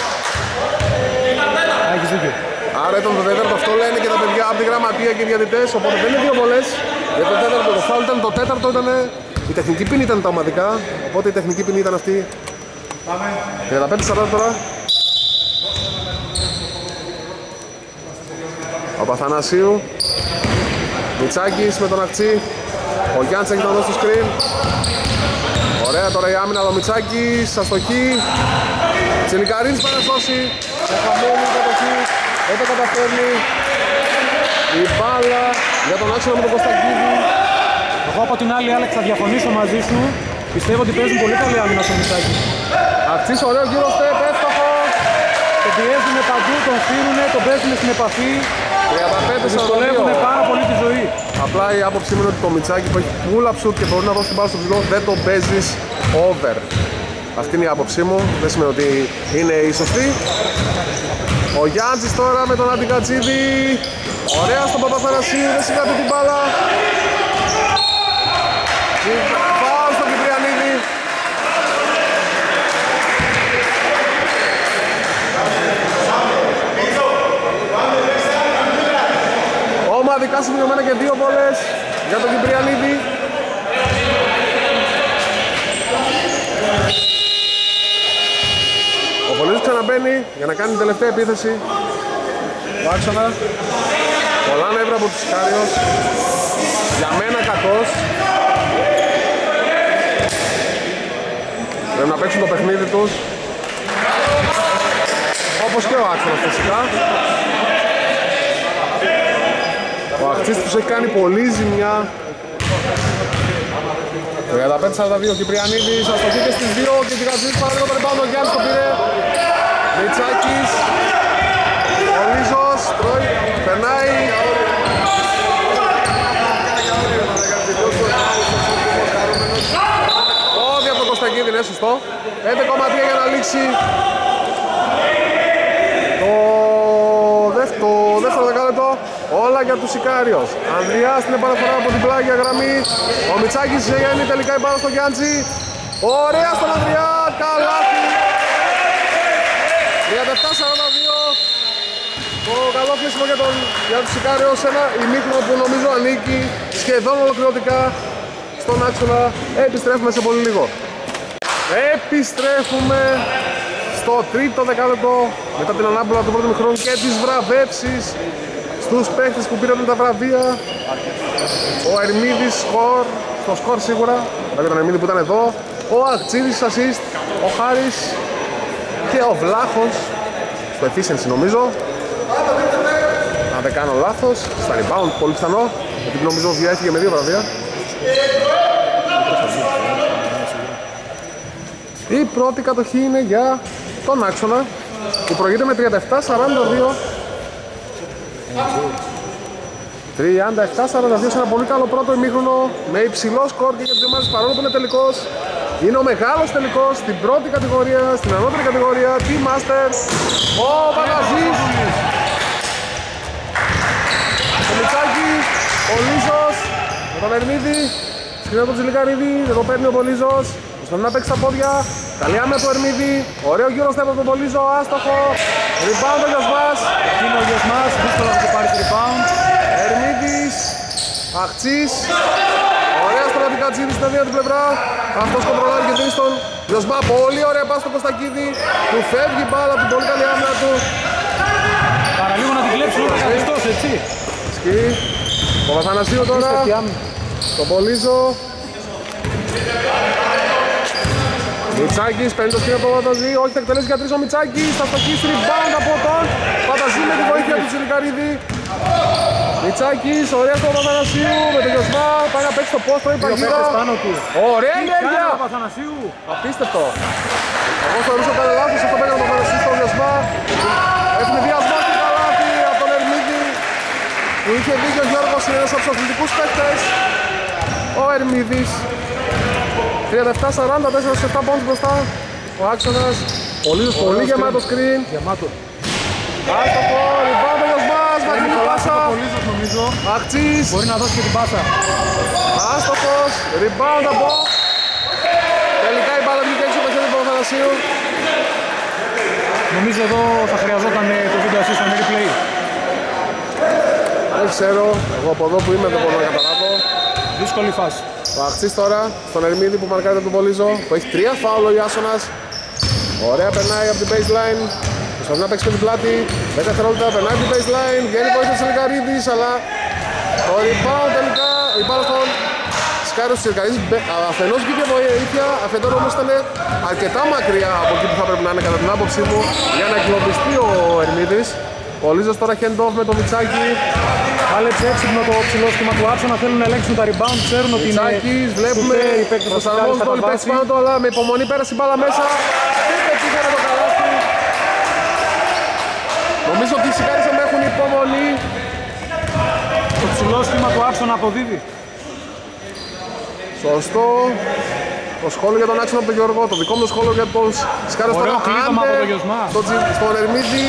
Έχεις δίκιο. Άρα ήταν το τέταρτο, αυτό λένε και τα παιδιά από τη γραμματεία και οι διαιτητές. Οπότε δεν είναι 2 βολές. Για το τέταρτο το φάουλ ήταν το τέταρτο, η τεχνική ποινή ήταν τα ομαδικά. Οπότε η τεχνική ποινή ήταν αυτή. 35-40 τώρα. Ο Παπαθανασίου. Μητσάκης με τον Ακτσί. Ο Γιάννης έχει να δώσει το screen. Ωραία τώρα η άμυνα ο Μητσάκης. Αστοχή. Τσελικαρίδης πάει να σώσει. Σε χαμένη κατοχή. Δεν το καταφέρνει. Η μπάλα για τον άξονα με τον Κωστακίδη. Εγώ από την άλλη, Άλεξ, θα διαφωνήσω μαζί σου. Πιστεύω ότι παίζουν πολύ καλή άμυνα στο Μητσάκη. Ακτσής ωραίο γύρω στεπ, εύστοχο. Τον πιέζουν παντού, τον φύρουνε, τον παίζουν στην επαφή. 35-42. Δυσκολεύουν πάρα πολύ τη ζωή. Απλά η άποψή μου είναι ότι το Μητσάκι που έχει pull-up shoot και μπορεί να δώσει την μπάλα στο ψηλό δεν το παίζεις over. Αυτή είναι η άποψή μου, δεν σημαίνει ότι είναι η σωστή. Ο Γιάννης τώρα με τον Αντικατσίδη. Ωραία στον Παπαθανασίου, δεν συγκρατεί την μπάλα. Πάω στον Κυπριανίδη. Ομαδικά συμπληρωμένα και 2 βόλες για τον Κυπριανίδη. Ο Πολύζος ξαναμπαίνει για να κάνει την τελευταία επίθεση. Ο άξονα. Πολλά νεύρα από τους Σκάριος. Για μένα κακός. Πρέπει να παίξουν το παιχνίδι τους. Όπως και ο άξονας φυσικά. Ο Αξής τους έχει κάνει πολύ ζημιά. 35-42 ο Κυπριανίδης, αστοχή και στις 2 και Τικατζής πάρει το περιπάνω, ο Γιάννης το πήρε. Μητσάκης, ο Λίζος, τρώει, περνάει. Όδι από το Κωστακίδη, είναι σωστό. 5,3 για να λήξει εύκολα για τους Σικάριος. Ανδριάς στην επαναφορά από την πλάγια γραμμή. Ο Μιτσάκης ζεγαίνει τελικά η μπάλα στο Γιάντζη. Ωραία στον Ανδριά, καλάθι. 37-42. Το καλό κλείσιμο για τους Σικάριος, ένα ημίχρονο που νομίζω ανήκει σχεδόν ολοκληρωτικά στον άξονα. Επιστρέφουμε σε πολύ λίγο. Επιστρέφουμε στο τρίτο δεκάλεπτο μετά την ανάμπολα του πρώτου μηχρόνου και τις βραβεύσεις στους παίκτες που πήραν τα βραβεία. Ο Ερμίδης στο σκορ σίγουρα, δηλαδή τον Ερμίδη που ήταν εδώ. Ο Αγτσίδης assist, ο Χάρης και ο Βλάχος στο efficiency νομίζω. Αν δεν κάνω λάθος, στα rebound πολύ πιθανό, γιατί νομίζω διέφυγε με 2 βραβεία. Η πρώτη κατοχή είναι για τον άξονα που προηγείται με 37-42. 37-42 σε ένα πολύ καλό πρώτο ημίχρονο με υψηλό σκορ και για τις ομάδες, παρόλο που είναι τελικός. Είναι ο μεγάλος τελικός στην πρώτη κατηγορία, στην ανώτερη κατηγορία, Team Masters. Ο Παγαζής, ο Μιτσάκης, ο Λίζος, με τον Ερμίδη, σκηνά τον Τζιλικαρίδη, δεν το παίρνει ο Πολίζος. Προσπαθεί να παίξει τα πόδια, καλή άμυνα του Ερμίδη, ωραίο γύρο στέπ από τον Πολίζο, άστοχο. Rebound ο Γιωσμάς. Είναι ο Γιωσμάς, δύσκολα θα το πάρει το rebound. Ερμίδης, Αχτσής, ωραία στον Αντικατζίδη στην αδεία του πλευρά. Αυτός κοντρολάρει και δίνει στον Γιωσμά, πολύ ωραία πάση στον Κωστακίδη. Του φεύγει η μπάλα από την πολύ καλή άμυνα του. Παραλίγο να την κλέψει ο καθιστός, έτσι. Σκύει, ο Βαθανασίου τώρα, τον Πολίζο. Μιτσάκης παίρνει το σκύλο από τον Βαταζή, όχι θα εκτελέσει για 3 ο Μιτσάκης, θα στοχίσει rebound από τον Βαταζή με τη βοήθεια του Τσιλικαρίδη. Μιτσάκης, ωραία στο Βαθανασίου με τον Γιωσμά, πάει να παίξει το πόστο, η παγίδα. Ωραία ενέργεια! Απίστευτο. Εγώ θεωρούσα ότι ήταν λάθος, αυτό παίρνει τον Βαθανασίου στο Γιωσμά. Έχουν διασμό και καλάθι από τον Ερμίδη που είχε δίκιο ο Γιώργος, είναι ένας από τους αθλητικούς παίκτες. Ο Ερμίδης 37-44 σε 7 πόντους μπροστά. Ο άξονας, πολύ γεμάτο screen. Γεμάτο. Άστοχο, rebound ο Γιωσμάς, μακρινή πάσα. Αχτσής. Μπορεί να δώσει και την πάσα. Άστοχος, rebound από. Τελικά η μπάλα βγήκε έξω από το χέρι του Αθανασίου. Νομίζω εδώ θα χρειαζόταν το βίντεο assist στο replay. Δεν ξέρω, εγώ από εδώ που είμαι δεν μπορώ να καταλάβω. Δύσκολη φάση. Ο Αχτσής τώρα στον Ερμίδη που μαρκάρεται από τον Πολίζο, που έχει 3 φάουλ ο Ιάσονας. Ωραία, περνάει από την baseline. Προσπαθεί να παίξει με την πλάτη. 10 δευτερόλεπτα, περνάει από την baseline. Βγαίνει βοήθεια του Τσιλικαρίδης, αλλά το rebound τελικά. Η μπάλα στον Σκάριος του Τσιλικαρίδης. Αφενός βγήκε βοήθεια, αφετέρου όμως ήταν αρκετά μακριά από εκεί που θα πρέπει να είναι κατά την άποψή μου για να εκκλωβιστεί ο Ερμίδης. Ο Λίζος τώρα hand-off με το Μιτσάκι. Πάλεψε έξυπνο το ψηλό σχήμα του άξονα, θέλουν να ελέγξουν τα rebound, ξέρουν ότι είναι Μιτσάκης, βλέπουμε προσαρμόζουν το όλοι παίξει πάνω του, αλλά με υπομονή πέρασε η μπάλα μέσα. Δεν πετύχανε το καλάθι. Νομίζω ότι οι Σικάρις έχουν υπομονή. Το ψηλό σχήμα του άξονα αποδίδει. Σωστό. Το σχόλιο για τον άξονα από τον Γιώργο, το δικό μου το σχόλιο για τον Σικάρις. Ωραίο κλείδωμα από τον Γιωσμά. Στον Ερμίδη.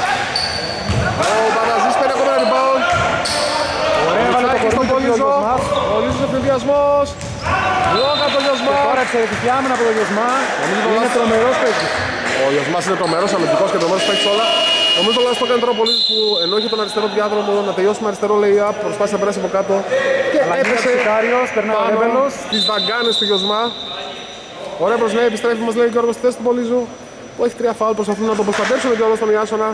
Ο Πανταζής παίρνει ακόμα ένα rebound. Ωραία, βάλε το κορμί του Γιωσμά. Ο Λίζος ευθυνδιασμός. Λόγω από τον Γιωσμά. Τώρα εξαιρετική άμυνα από τον Γιωσμά. Είναι τρομερός παίκτης. Ο Γιωσμάς είναι τρομερός αμυντικός και τρομερός παίκτης όλα. Νομίζω ότι το έκανε τώρα πολύ που ενώ είχε τον αριστερό διάδρομο να τελειώσει με αριστερό lay-up, προσπάθησε να περάσει από κάτω και έπεσε πάνω στις δαγκάνες του Γιωσμά. Ωραία προσλέει, επιστρέφει μας λέει ο Γιώργος στη θέση του Πολίζου που έχει 3 φάουλ, προσπαθούν να τον προστατεύσουν και όλα στον Ιάσονα.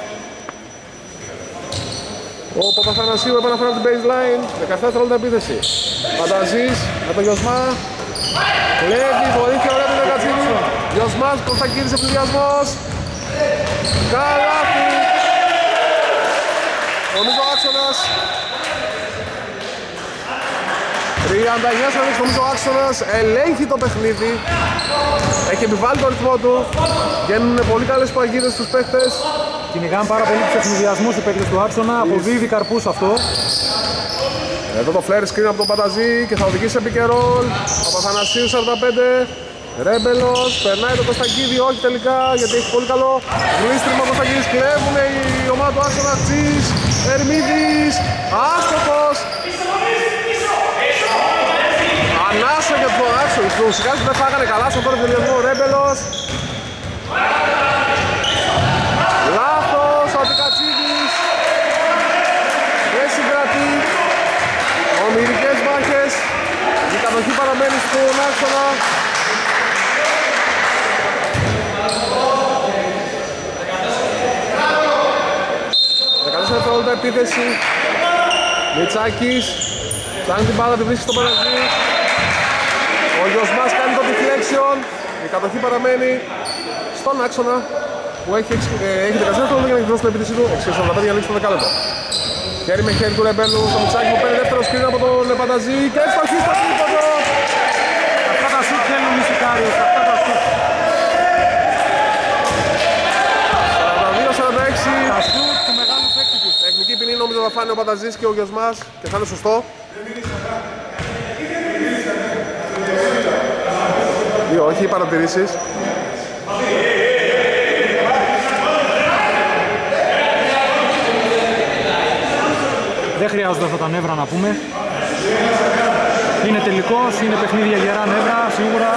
Ο Παπαθανασίου επαναφέρει από την baseline, 17 δευτερόλεπτα επίθεση. Φανταζής με τον Γιωσμά. Κλέβει, βοήθεια, ωραία από τον Κατσίνη. Γιωσμάς, Κωστακίδης, επληδιασμός. Καλάθι. Νομίζω άξονας. 39-40, νομίζω άξονας ελέγχει το παιχνίδι. Έχει επιβάλει το ρυθμό του. Βγαίνουν πολύ καλές παγίδες στους παίχτες. Κυνηγάνε πάρα πολύ τους ευνηδιασμούς οι παίκτες του άξονα, αποδίδει καρπούς αυτό. Εδώ το flare screen από τον Πανταζή και θα οδηγήσει σε pick and roll. Ο Παπαθανασίου 45. Ρέμπελος, περνάει το Κωστακίδη, όχι τελικά γιατί έχει πολύ καλό γλίστριμα ο Κωστακίδης. Κλέβουνε η ομάδα του άξονα Αχτσής. Ερμίδης, άστοχος. Ανάσα για τον άξο, φυσικά δεν θα έκανε καλά στον τώρα τελειασμό ο Ρέμπελος. Λάθος, ο Αντικατσίδης. Δεν συγκρατεί. Ομηρικές μάχες. Η κατοχή παραμένει στον άξονα. 14 δευτερόλεπτα επίθεση. Μιτσάκης ψάχνει την μπάλα, τη βρίσκει στο Πανταζή. Ο Γιωσμάς κάνει το deflection. Η κατοχή παραμένει στον άξονα που έχει 14 δευτερόλεπτα για να εκδηλώσει την επίθεση του. 6-45 για να λήξει το δεκάλεπτο. Χέρι με χέρι του Ρεμπέλου στο Μιτσάκη που παίρνει δεύτερο σκριν από τον Πανταζή και εύστοχη στο τρίποντο. Αυτά τα σουτ θέλουν οι Σικάριος, αυτά τα σουτ. 42-46. Τα σουτ του μεγάλου παίκτη του. Τεχνική ποινή νόμιζα θα φάνε ο Πανταζής και ο Γιωσμάς και θα είναι σωστό. Ή όχι, οι παρατηρήσεις. Δεν χρειάζονται αυτά τα νεύρα να πούμε. Είναι τελικός, είναι παιχνίδι για γερά νεύρα, σίγουρα.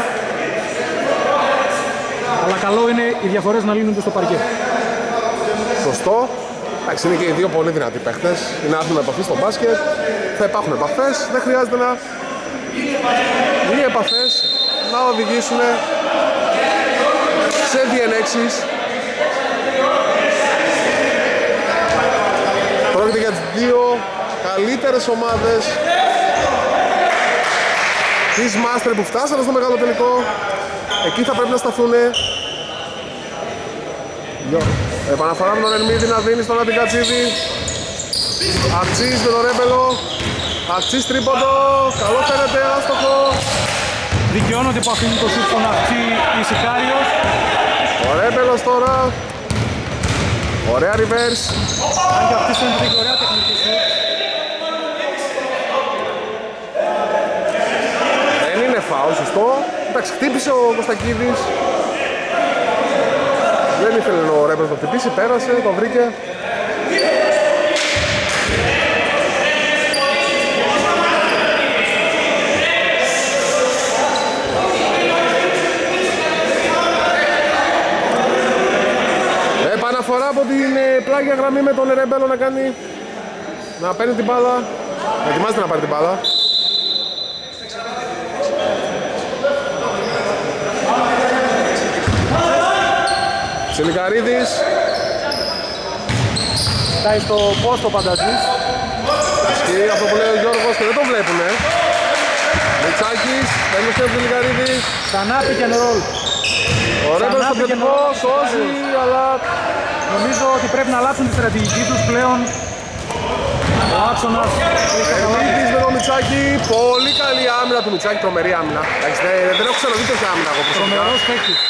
Αλλά καλό είναι οι διαφορές να λύνονται στο παρκέ. Σωστό. Εντάξει, είναι και οι δύο πολύ δυνατοί παίχτες. Είναι άθλημα επαφή στο μπάσκετ. Θα υπάρχουν επαφές. Δεν χρειάζεται να... οι επαφές να οδηγήσουν σε διενέξεις. Πρόκειται για τις δύο καλύτερες ομάδες της Μάστερ που φτάσανε στο μεγάλο τελικό. Εκεί θα πρέπει να σταθούν. Επαναφορά με τον Ερμίδη να δίνει στον Αντικατσίδη. Αξίς με τον Ρέμπελο. Αξίς τρίποντο. Καλό φαίνεται, άστοχο. Δικαιώνονται που αφήνουν το σουτ στον Αξί η Σικάριος. Ο Ρέμπελος τώρα. Ωραία reverse. Αν και αυτή είναι την ωραία τεχνική σουτ. Δεν είναι φάουλ, σωστό. Εντάξει, χτύπησε ο Κωστακίδης. Δεν ήθελε ο Ρέμπελος να το χτυπήσει, πέρασε, το βρήκε. Επαναφορά από την πλάγια γραμμή με τον Ρέμπελο να παίρνει την μπάλα. Ετοιμάζεται να πάρει την μπάλα. Σιλικαρίδης. Πάει στο πόστο Πανταζής. Ισχύει αυτό που λέει ο Γιώργος και δεν το βλέπουνε. Μιτσάκης, παίρνει στο Σιλικαρίδη. Ξανά pick and roll. Ο Ρέμπελος στο πιωτικό, σώζει, αλλά... Νομίζω ότι πρέπει να αλλάξουν τη στρατηγική τους πλέον. Ο άξονας Ερμίδης με τον Μιτσάκη. Πολύ καλή άμυνα του Μιτσάκη, τρομερή άμυνα. Δεν έχω ξαναδεί τέτοια άμυνα εγώ προσωπικά. τρομερός παίκτης.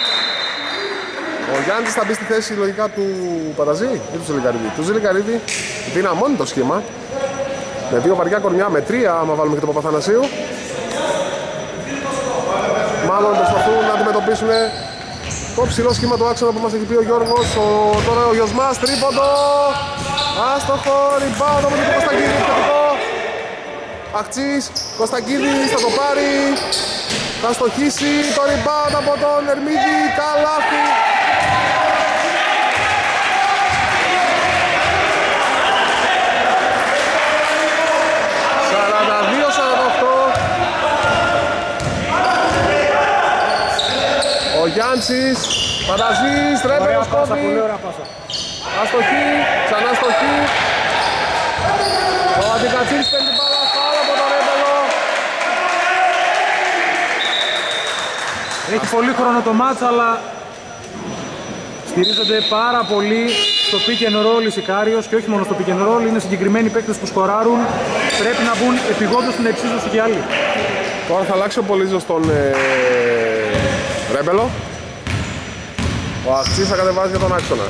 Ο Γιάννης θα μπει στη θέση λογικά του Πανταζή ή του Ζηλικαρίδη. Του Ζηλικαρίδη δυναμώνει το σχήμα. Με δύο βαριά κορμιά, με τρία άμα βάλουμε και τον Παπαθανασίου. Μάλλον προσπαθούν να αντιμετωπίσουν το ψηλό σχήμα του άξονα που μας έχει πει ο Γιώργος. Τώρα ο Γιωσμάς, τρίποντο. Άστοχο, rebound από τον Κωστακίδη. Αχτσής, Κωστακίδης θα το πάρει. Θα στοχίσει το rebound από τον Ερμίδη. Καλάθι. Ο Γιάννης, Πανταζής, Ρέμπελος κόβει. Αστοχή, ξανά αστοχή. Ο Αντικατσίδης παίρνει την μπάλα, φάουλ από τον Ρέμπελο. Έχει πολύ χρόνο το μάτς, αλλά στηρίζονται πάρα πολύ στο pick and roll η Σικάριος και όχι μόνο στο pick and roll, είναι συγκεκριμένοι παίκτες που σκοράρουν. Πρέπει να μπουν επειγόντως στην εξίσωση και άλλοι. Τώρα θα αλλάξει ο Πολύζος στον Ρέμπελο. Ο Αξής θα κατεβάζει για τον άξονα.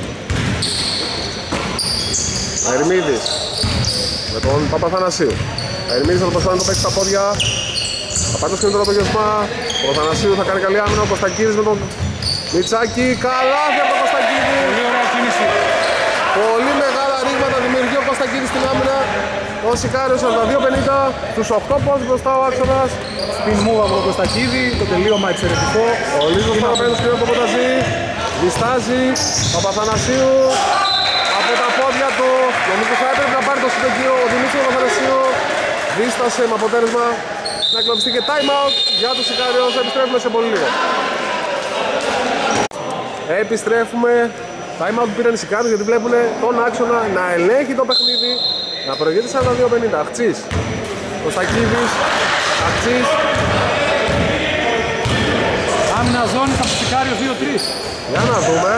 Ερμίδης με τον Παπαθανασίου. Ερμίδης θα το προσφέρει το παίξει στα πόδια. Θα πάρει το σκηνή τώρα το Γιωσμά. Ο Παπαθανασίου θα κάνει καλή άμυνα. Ο Κωστακίδης με τον Μιτσάκη. Καλάθι από τον Κωστακίδη. Πολύ ωραία κίνηση. Πολύ μεγάλα ρήγματα δημιουργεί Κωνστακίδης στην άμυνα. Ο Σικάριος 42-50. Στους 8 πόντους μπροστά ο άξονας. Στην μούβα από τον Κωνστακίδη, το τελείωμα εξαιρετικό. Ο Λίζος τώρα παίρνει το σκρίνο από τον Κονταζή. Διστάζει. Παπαθανασίου. Από τα πόδια του. Νομίζω θα έπρεπε να πάρει το συντοκείο. Ο Δημήτρης Παπαθανασίου δίστασε με αποτέλεσμα να εκλογιστεί και time out για τους Σικάριους. Επιστρέφουμε σε πολύ λίγο. Επιστρέφουμε. Time out που πήραν οι Σικάριους γιατί βλέπουν τον άξονα να ελέγχει το παιχνίδι. Να προηγείται 42-50. Αχτσής. Κωνστακίδης. Αχτσής. Άμυνα ζώνης από τους Σικάριους 2-3. Για να δούμε.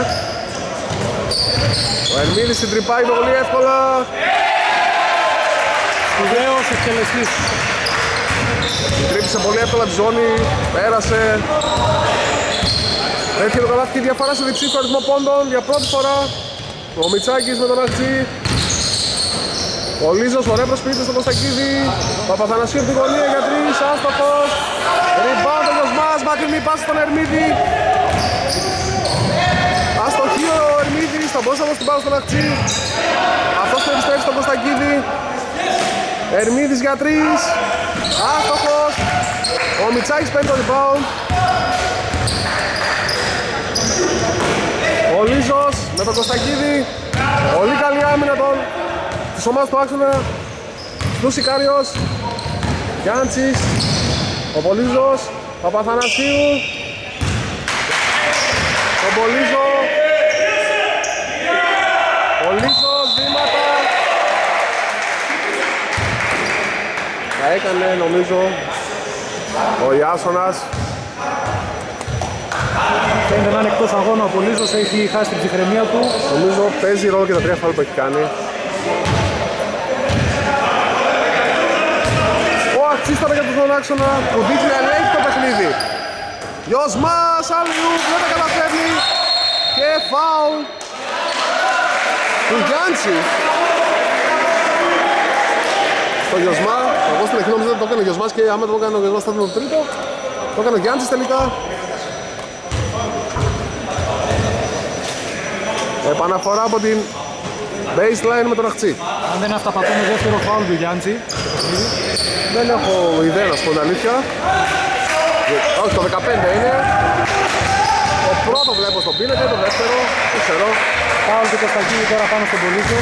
Ο Ερμίδης την τρυπάει πολύ εύκολα. Σπουδαίος εκτελεστής. Τρύπησε πολύ εύκολα τη ζώνη. Πέρασε. Έρχεται το καλάθι και διαφορά σε διψήφιο αριθμό πόντων για πρώτη φορά. Ο Μιτσάκης με τον Αχτσί. Ο Λίζος, ωραία προσπίτη στον Κωνστακίδη. Παπαθανασίου από τη γωνία για 3, άστοχος. Rebound ο Γιωσμάς, μακρινή πάση στον Ερμίδη. Αστοχή ο Ερμίδης, θα μπορούσε να δώσει την πάσα στον Αχτσί. Αυτός θα επιστρέψει στον Κωνστακίδη. Ερμίδης για 3, άστοχος. Ο Μιτσάκης παίρνει το rebound. Ο Λίζος με τον Κωνστακίδη. Πολύ καλή άμυνα της ομάδας του άξονα. Στους Σικάριος. Γιάντσης. Ο Πολύζος. Παπαθανασίου. Ο Πολύζο. Πολύζος. Βήματα. Τα έκανε νομίζω ο Ιάσονας. Φαίνεται να είναι εκτός αγώνα ο Πολύζος, έχει χάσει την ψυχραιμία του. Νομίζω παίζει ρόλο και τα 3 φάουλ που έχει κάνει. Ο Αχτσής τώρα για τον άξονα που δείχνει να ελέγχει το παιχνίδι. Γιωσμάς, αλλιούμπ, δεν τα καταφέρνει. Και φάουλ του Γιάντσι. Στο Γιωσμά, εγώ στην αρχή νόμιζα ότι το έκανε ο Γιωσμάς και άμα το έκανε ο Γιωσμάς θα ήταν το τρίτο. Το έκανε ο Γιάντσης τελικά. Επαναφορά από την baseline με τον Αχτσί. Αν δεν αυταπατούμε δεύτερο φάουλ του Γιάντσι. Δεν έχω ιδέα να σου πω την αλήθεια. Όχι, το 15 είναι. Το πρώτο βλέπω στον πίνακα, το δεύτερο δεν ξέρω. Φάουλ του Κωνστακίδη τώρα πάνω στον Πολύζο.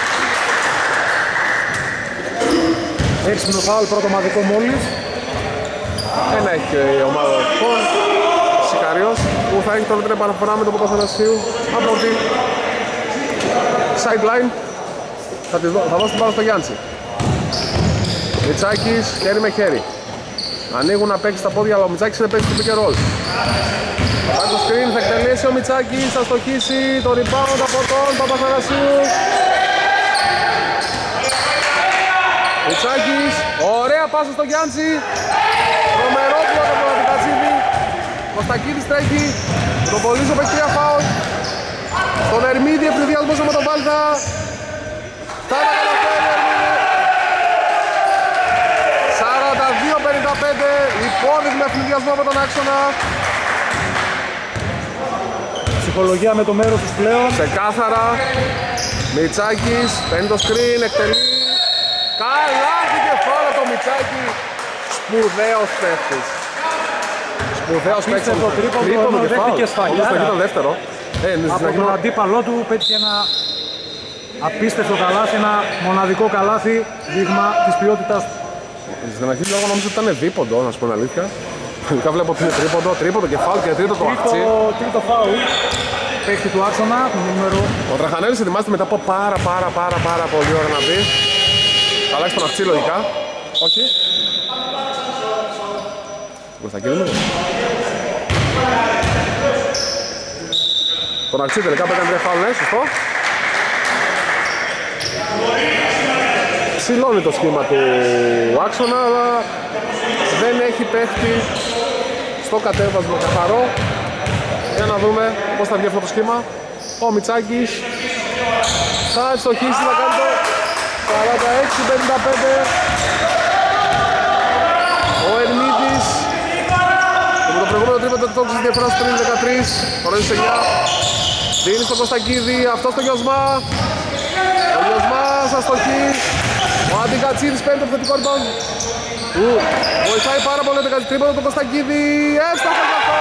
Έξυπνο φάουλ, πρώτο ομαδικό μόλις. Ένα έχει και η ομάδα των Σικάριος που θα έχει τώρα την επαναφορά με τον Παπαθανασίου από την sideline. Θα δώσει την μπάλα στο Γιάντσι. Μιτσάκης, χέρι με χέρι. Ανοίγουν να παίξει τα πόδια, αλλά ο Μιτσάκης είναι παίξει του pick and roll. Πάει το screen, θα εκτελέσει ο Μιτσάκης, θα στοχίσει το rebound από τον Παπαθανασίου. Μιτσάκης, ωραία πάσα στο Γιάντσι. Τρομερό πλότο από τον Κατσίδη. Κωνστακίδης τρέχει, τον Πολύζο παίξει 3 φάουλ. Στον Ερμίδη ευθυνδιασμός με τον Βάλτα. Θα τα καταφέρει ο Ερμίδη. 42-55, υπόδειξη με ευθυνδιασμό από τον άξονα. Ψυχολογία με το μέρος τους πλέον. Ξεκάθαρα. Μιτσάκης παίρνει το screen, εκτελεί. Καλάθι και φάουλ το Μιτσάκη. Σπουδαίος παίχτης. Σπουδαίος παίχτης. Απίστευτο τρίποντο, δέχτηκε σφαγιάρα. Όπως το δεύτερο. Από τον αντίπαλό του πέτυχε ένα απίστευτο καλάθι, ένα μοναδικό καλάθι, δείγμα της ποιότητας του. Στην αρχή λόγω νομίζω ότι ήταν δίποντο, να σου πω την αλήθεια. Τελικά βλέπω ότι είναι τρίποντο και φάουλ και τρίτο το Αχτσί. Τρίτο φάουλ. Παίχτη του άξονα, το νούμερο. Ο Τραχανέλης ετοιμάζεται μετά από πάρα πολύ ώρα να μπει. Θα αλλάξει τον Αχτσί λογικά. Όχι. Κωνστακίδη μου. Τον Αχτσί τελικά πέτανε 3 φάουλ, ναι, σωστό. Ψηλώνει το σχήμα του άξονα, αλλά δεν έχει παίχτη στο κατέβασμα καθαρό. Για να δούμε πώς θα βγει αυτό το σχήμα. Ο Μιτσάκης θα ευστοχίσει, θα κάνει το 46-55. Ο Ερμίδης με το προηγούμενο τρίποντο το τόξης διαφορά στο 13, χωρίς 9. Δίνει στον Κωνστακίδη, αυτό στο Γιωσμά. Ο Γιωσμάς αστοχή. Ο Αντικατσίδης παίρνει το επιθετικό rebound. Βοηθάει πάρα πολύ το τρίποντο του Κωστακίδη. Εύστοχο γι' αυτό.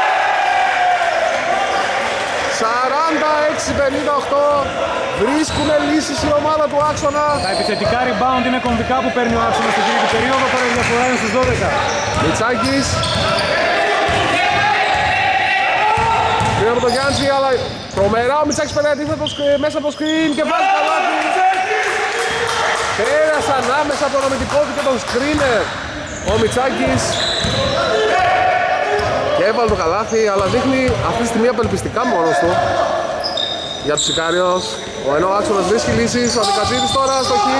46-58. Βρίσκουν λύσεις η ομάδα του Άξονα. Τα επιθετικά rebound είναι κομβικά που παίρνει ο Άξονας στην τρίτη περίοδο. Τώρα η διαφορά είναι στους 12. Μητσάκης. Πήρε από τον Γιάννη, αλλά τρομερά ο Μητσάκης παίρνει αντίθετος μέσα από το screen και βάζει καλάθι. Πέρασαν άμεσα από τον αμυντικό του και τον screener ο Μητσάκης. Και έβαλε το καλάθι, αλλά δείχνει αυτή τη στιγμή απελπιστικά μόνος του για τους Ικάριος. Ενώ ο Άξονας βρίσκει λύσεις, ο Αντικατζίδης τώρα αστοχή.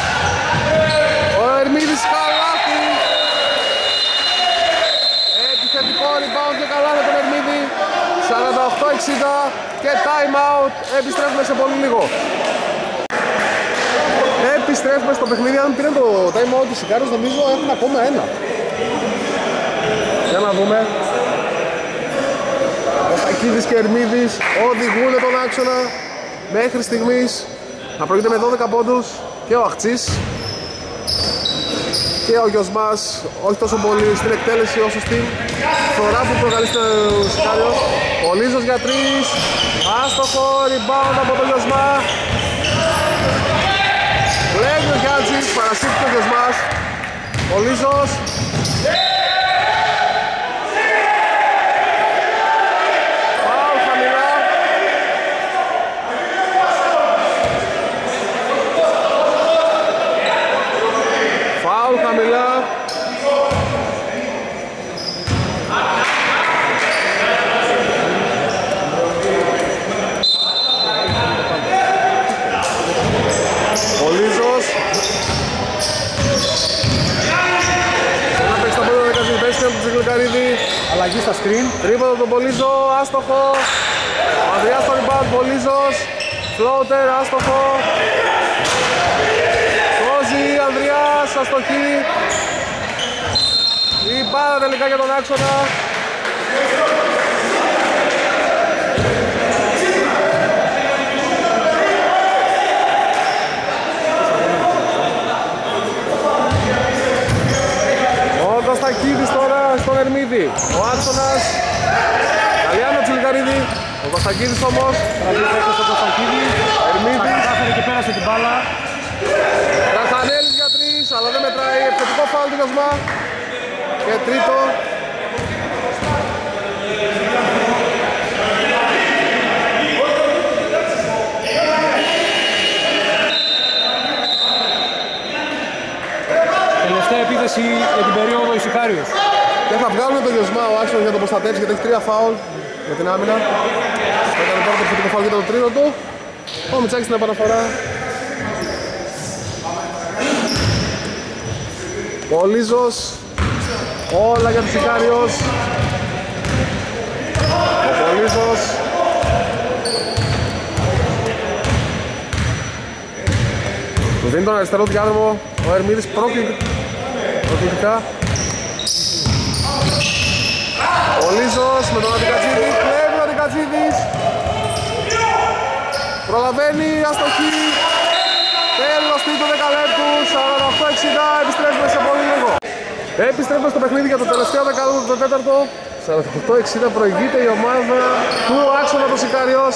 Ο Ερμίδης καλάθι. Επιθετικό rebound και καλά με τον Ερμίδη. 48-60 και time out. Επιστρέφουμε σε πολύ λίγο. Επιστρέφουμε στο παιχνίδι. Αν πήραν το time out τους Ικάριος, νομίζω έχουν ακόμα ένα. Για να δούμε. Ο Σακίδης και Ερμίδης οδηγούν τον Άξονα μέχρι στιγμής να προηγείται με 12 πόντους και ο Αχτσής και ο Γιωσμάς όχι τόσο πολύ στην εκτέλεση όσο στην φορά που προκαλεί στους Ικάριος. Ο Λίζος για 3, άστοχο, rebound από τον Γιωσμά. Βλέπει ο Γιάννης, παρασύρθηκε ο Γιωσμάς. Ο Λίζος. Χαμηλά. Ο Λίζος. Να παίξει τα πόδια δεκαζίνη, παίξει από τον Τσιγλικαρίδη. Αλλαγή στα screen. Τρίποδο από τον Πολύζο, άστοχο. Ο Ανδριάς στο rebound, Πολύζος. Floater, άστοχο. Ανδριάς, αστοχή. Η μπάλα τελικά για τον Άξονα. Ο Κωστακίδης τώρα στον Ερμίδη. Ο Άξονας. Καλιάνο Τσιλικαρίδη. Ο Κωστακίδης όμως. Τραβήθηκε στον Κωστακίδη. Ερμίδη. Κατάφερε και πέρασε την μπάλα. Ραχανέλης για 3, αλλά δεν μετράει. Επιθετικό φάουλ του Γιωσμά. Και τρίτο. Τελευταία επίθεση για την περίοδο Ησυχάριος. Και θα βγάλουν το Γιωσμά ο Άξονας για το προστατεύσει γιατί έχει 3 φάουλ για την άμυνα. Έκανε τώρα το επιθετικό φάουλ για το τρίτο του. Ο Μητσάκης στην επαναφορά. Ο Λίζος, όλα για τους Ικάριος. Ο Πολύζος. Του δίνει τον αριστερό διάδρομο ο Ερμίδης προκλητικά. Ο Λίζος με τον Αντικατζίδη, κλέβει ο Αντικατζίδης. Προλαβαίνει, αστοχή. Τέλος τρίτου δεκαλέπτου, 48-60, επιστρέφουμε σε πολύ λίγο. Επιστρέφουμε στο παιχνίδι για το τελευταίο δεκαλέπτο, το τέταρτο. 48-60 προηγείται η ομάδα του Άξονα του Ικάριος.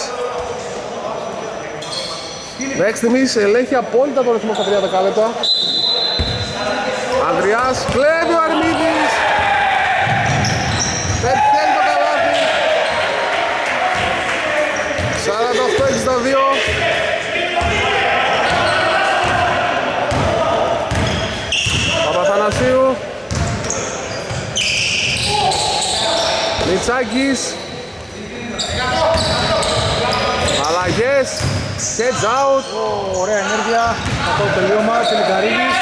Μέχρι στιγμής ελέγχει απόλυτα το ρυθμό στα 3 δεκάλεπτα. Ανδριάς, κλέβει ο Ερμίδης. Πετυχαίνει το καλάθι. 48-62. Παπαθανασίου. Μητσάκης. Αλλαγές. Heads out. Ωραία ενέργεια από το τελείωμα, Τσιλικαρίδης.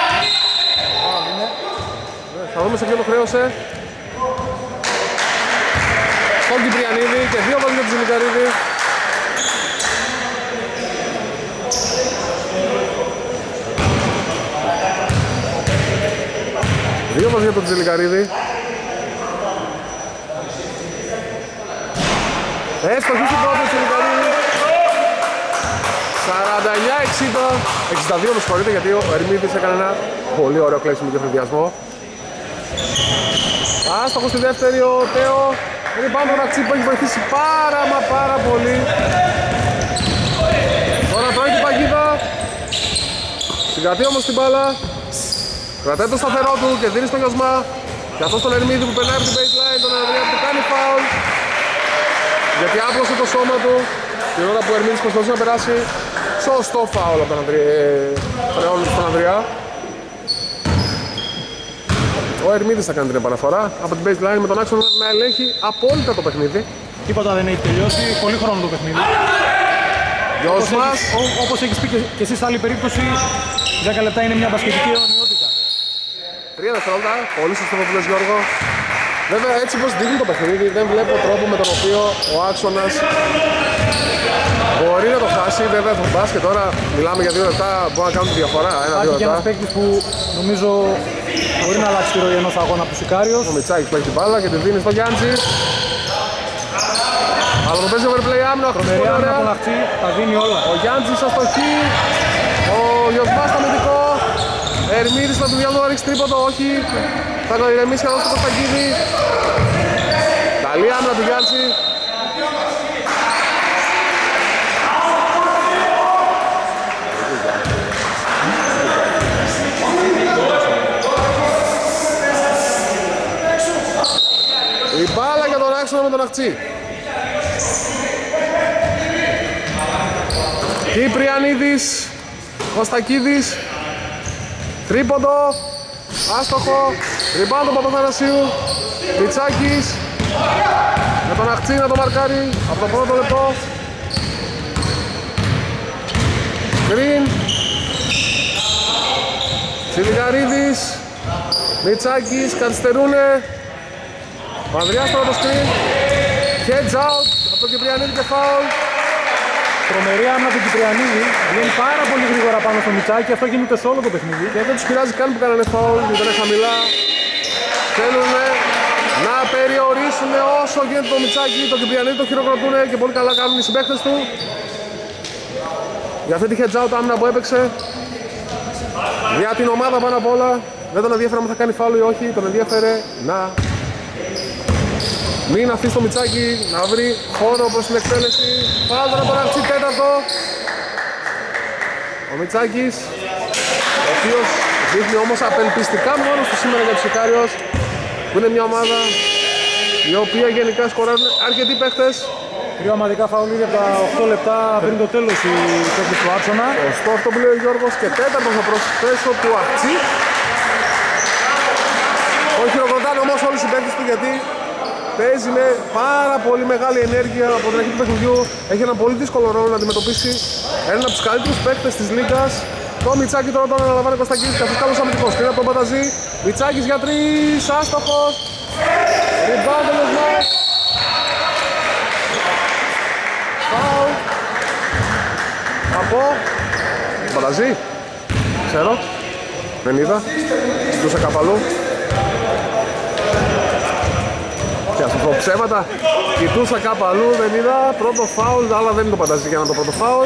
Θα δούμε σε ποιον το χρέωσε. Στον Κυπριανίδη και 2 βάζουν για τον Τσιλικαρίδη. Δύο βάζουν για τον Τσιλικαρίδη. Έστοχη στην πρώτη Τσιλικαρίδη. 62 με συγχωρείτε, γιατί ο Ερμίδης έκανε ένα πολύ ωραίο κλέψιμο και φρενδιασμό. Άστοχο στη δεύτερη ο Τέο. Είναι πάνω τον Αξί που έχει βοηθήσει πάρα πολύ. Τώρα τρώει την παγίδα. Συγκρατεί όμως την μπάλα. Κρατάει το σταθερό του και δίνει στο Γιωσμά. Και αυτό στον Ερμίδη που περνάει από την baseline, τον Ανδρέα που κάνει φάουλ. Γιατί άπλωσε το σώμα του την ώρα που ο Ερμίδης προσπαθούσε να περάσει. Σωστό φάουλ από τον Ανδρέα. Ο Ερμίδης θα κάνει την επαναφορά από την baseline με τον άξονα να ελέγχει απόλυτα το παιχνίδι. Τίποτα δεν έχει τελειώσει, πολύ χρόνο το παιχνίδι. Γιωσμάς. Όπως έχεις πει και εσύ σε άλλη περίπτωση, 10 λεπτά είναι μια μπασκετική αιωνιότητα. 3 δευτερόλεπτα, πολύ σωστό που λες Γιώργο. Βέβαια έτσι πως δείχνει το παιχνίδι, δεν βλέπω τρόπο με τον οποίο ο άξονας μπορεί να το χάσει. Βέβαια το μπάσκετ τώρα μιλάμε για 2 λεπτά, μπορεί να κάνουν τη διαφορά. Υπάρχει και ένας παίκτης που νομίζω μπορεί να αλλάξει τη ροή ενός αγώνα από του Σικάριος. Ο Μιτσάκης που έχει την μπάλα και τη δίνει στο Γιάντζη. Αλλά το παίζει overplay άμυνα, τρομερή άμυνα από Ναχτσί, τα δίνει όλα. Ο Γιάντζης αστοχή, ο Γιωσμάς στο αμυντικό. Ερμίδης θα του διάλογο να ρίξει τρίποντο, όχι. Θα το ηρεμήσει εδώ στο Κωνσταντίδη. Καλή άμυνα του Γιάντζη. Η μπάλα για τον άξονα με τον Αχτσί. Κυπριανίδης, Κωστακίδης, τρίποντο, άστοχο, ριμπάουντ του Παπαθανασίου, Μιτσάκης, με τον Αχτσί να το μαρκάρει από το πρώτο λεπτό. Γκριν, Τσιλιγαρίδης, Μιτσάκης, καθυστερούνε. Ανδριάς τώρα το screen, heads out από τον Κυπριανίδη και foul. Τρομερή άμυνα του Κυπριανίδη, βγαίνει πάρα πολύ γρήγορα πάνω στο Μιτσάκι, αυτό γίνεται σε όλο το παιχνίδι. Και δεν τους πειράζει καν που κάνανε foul, ήταν χαμηλά. Θέλουν να περιορίσουν όσο γίνεται το Μιτσάκι, το Κυπριανίδη το χειροκροτούν και πολύ καλά κάνουν οι συμπαίκτες του. Για αυτή τη heads out άμυνα που έπαιξε. Για την ομάδα πάνω απ' όλα, δεν τον ενδιαφέρε αν θα κάνει foul ή όχι, τον ενδιαφέρε να μην αφήσει το Μιτσάκι να βρει χώρο προς την εκτέλεση. Πάλι τώρα τον Αχτσί τέταρτο. Ο Μιτσάκης, ο οποίος δείχνει όμως απελπιστικά μόνος του σήμερα για τους Σικάριος, που είναι μια ομάδα η οποία γενικά σκοράρουν αρκετοί παίχτες. 3 ομαδικά φαουλίδια από τα 8 λεπτά πριν το τέλος η παίκτης του άξονα. Σωστό αυτό που λέει ο Γιώργος και τέταρτο θα προσθέσω του Αχτσί. Όχι χειροκροτάνε όμως όλοι οι παίκτες του γιατί παίζει με πάρα πολύ μεγάλη ενέργεια από την αρχή του παιχνιδιού. Έχει ένα πολύ δύσκολο ρόλο να αντιμετωπίσει έναν από τους καλύτερους παίκτες της Λίγκας. Το Μιτσάκι τώρα τον αναλαμβάνει ο Κωνσταντίνης καθώς καλός αμυντικός. Κρίνα από τον Παταζή. Μιτσάκης για 3, άστοχος. Rebound ο Γιωσμάς. Φάουλ. Από Παταζή. Ξέρω. Δεν είδα. Ζητούσα Καπαλού. Και ας το πω ψέματα, κοιτούσα κάπου αλλού, δεν είδα, πρώτο φάουλ, αλλά δεν είναι το Πανταζή για να το πρώτο φάουλ.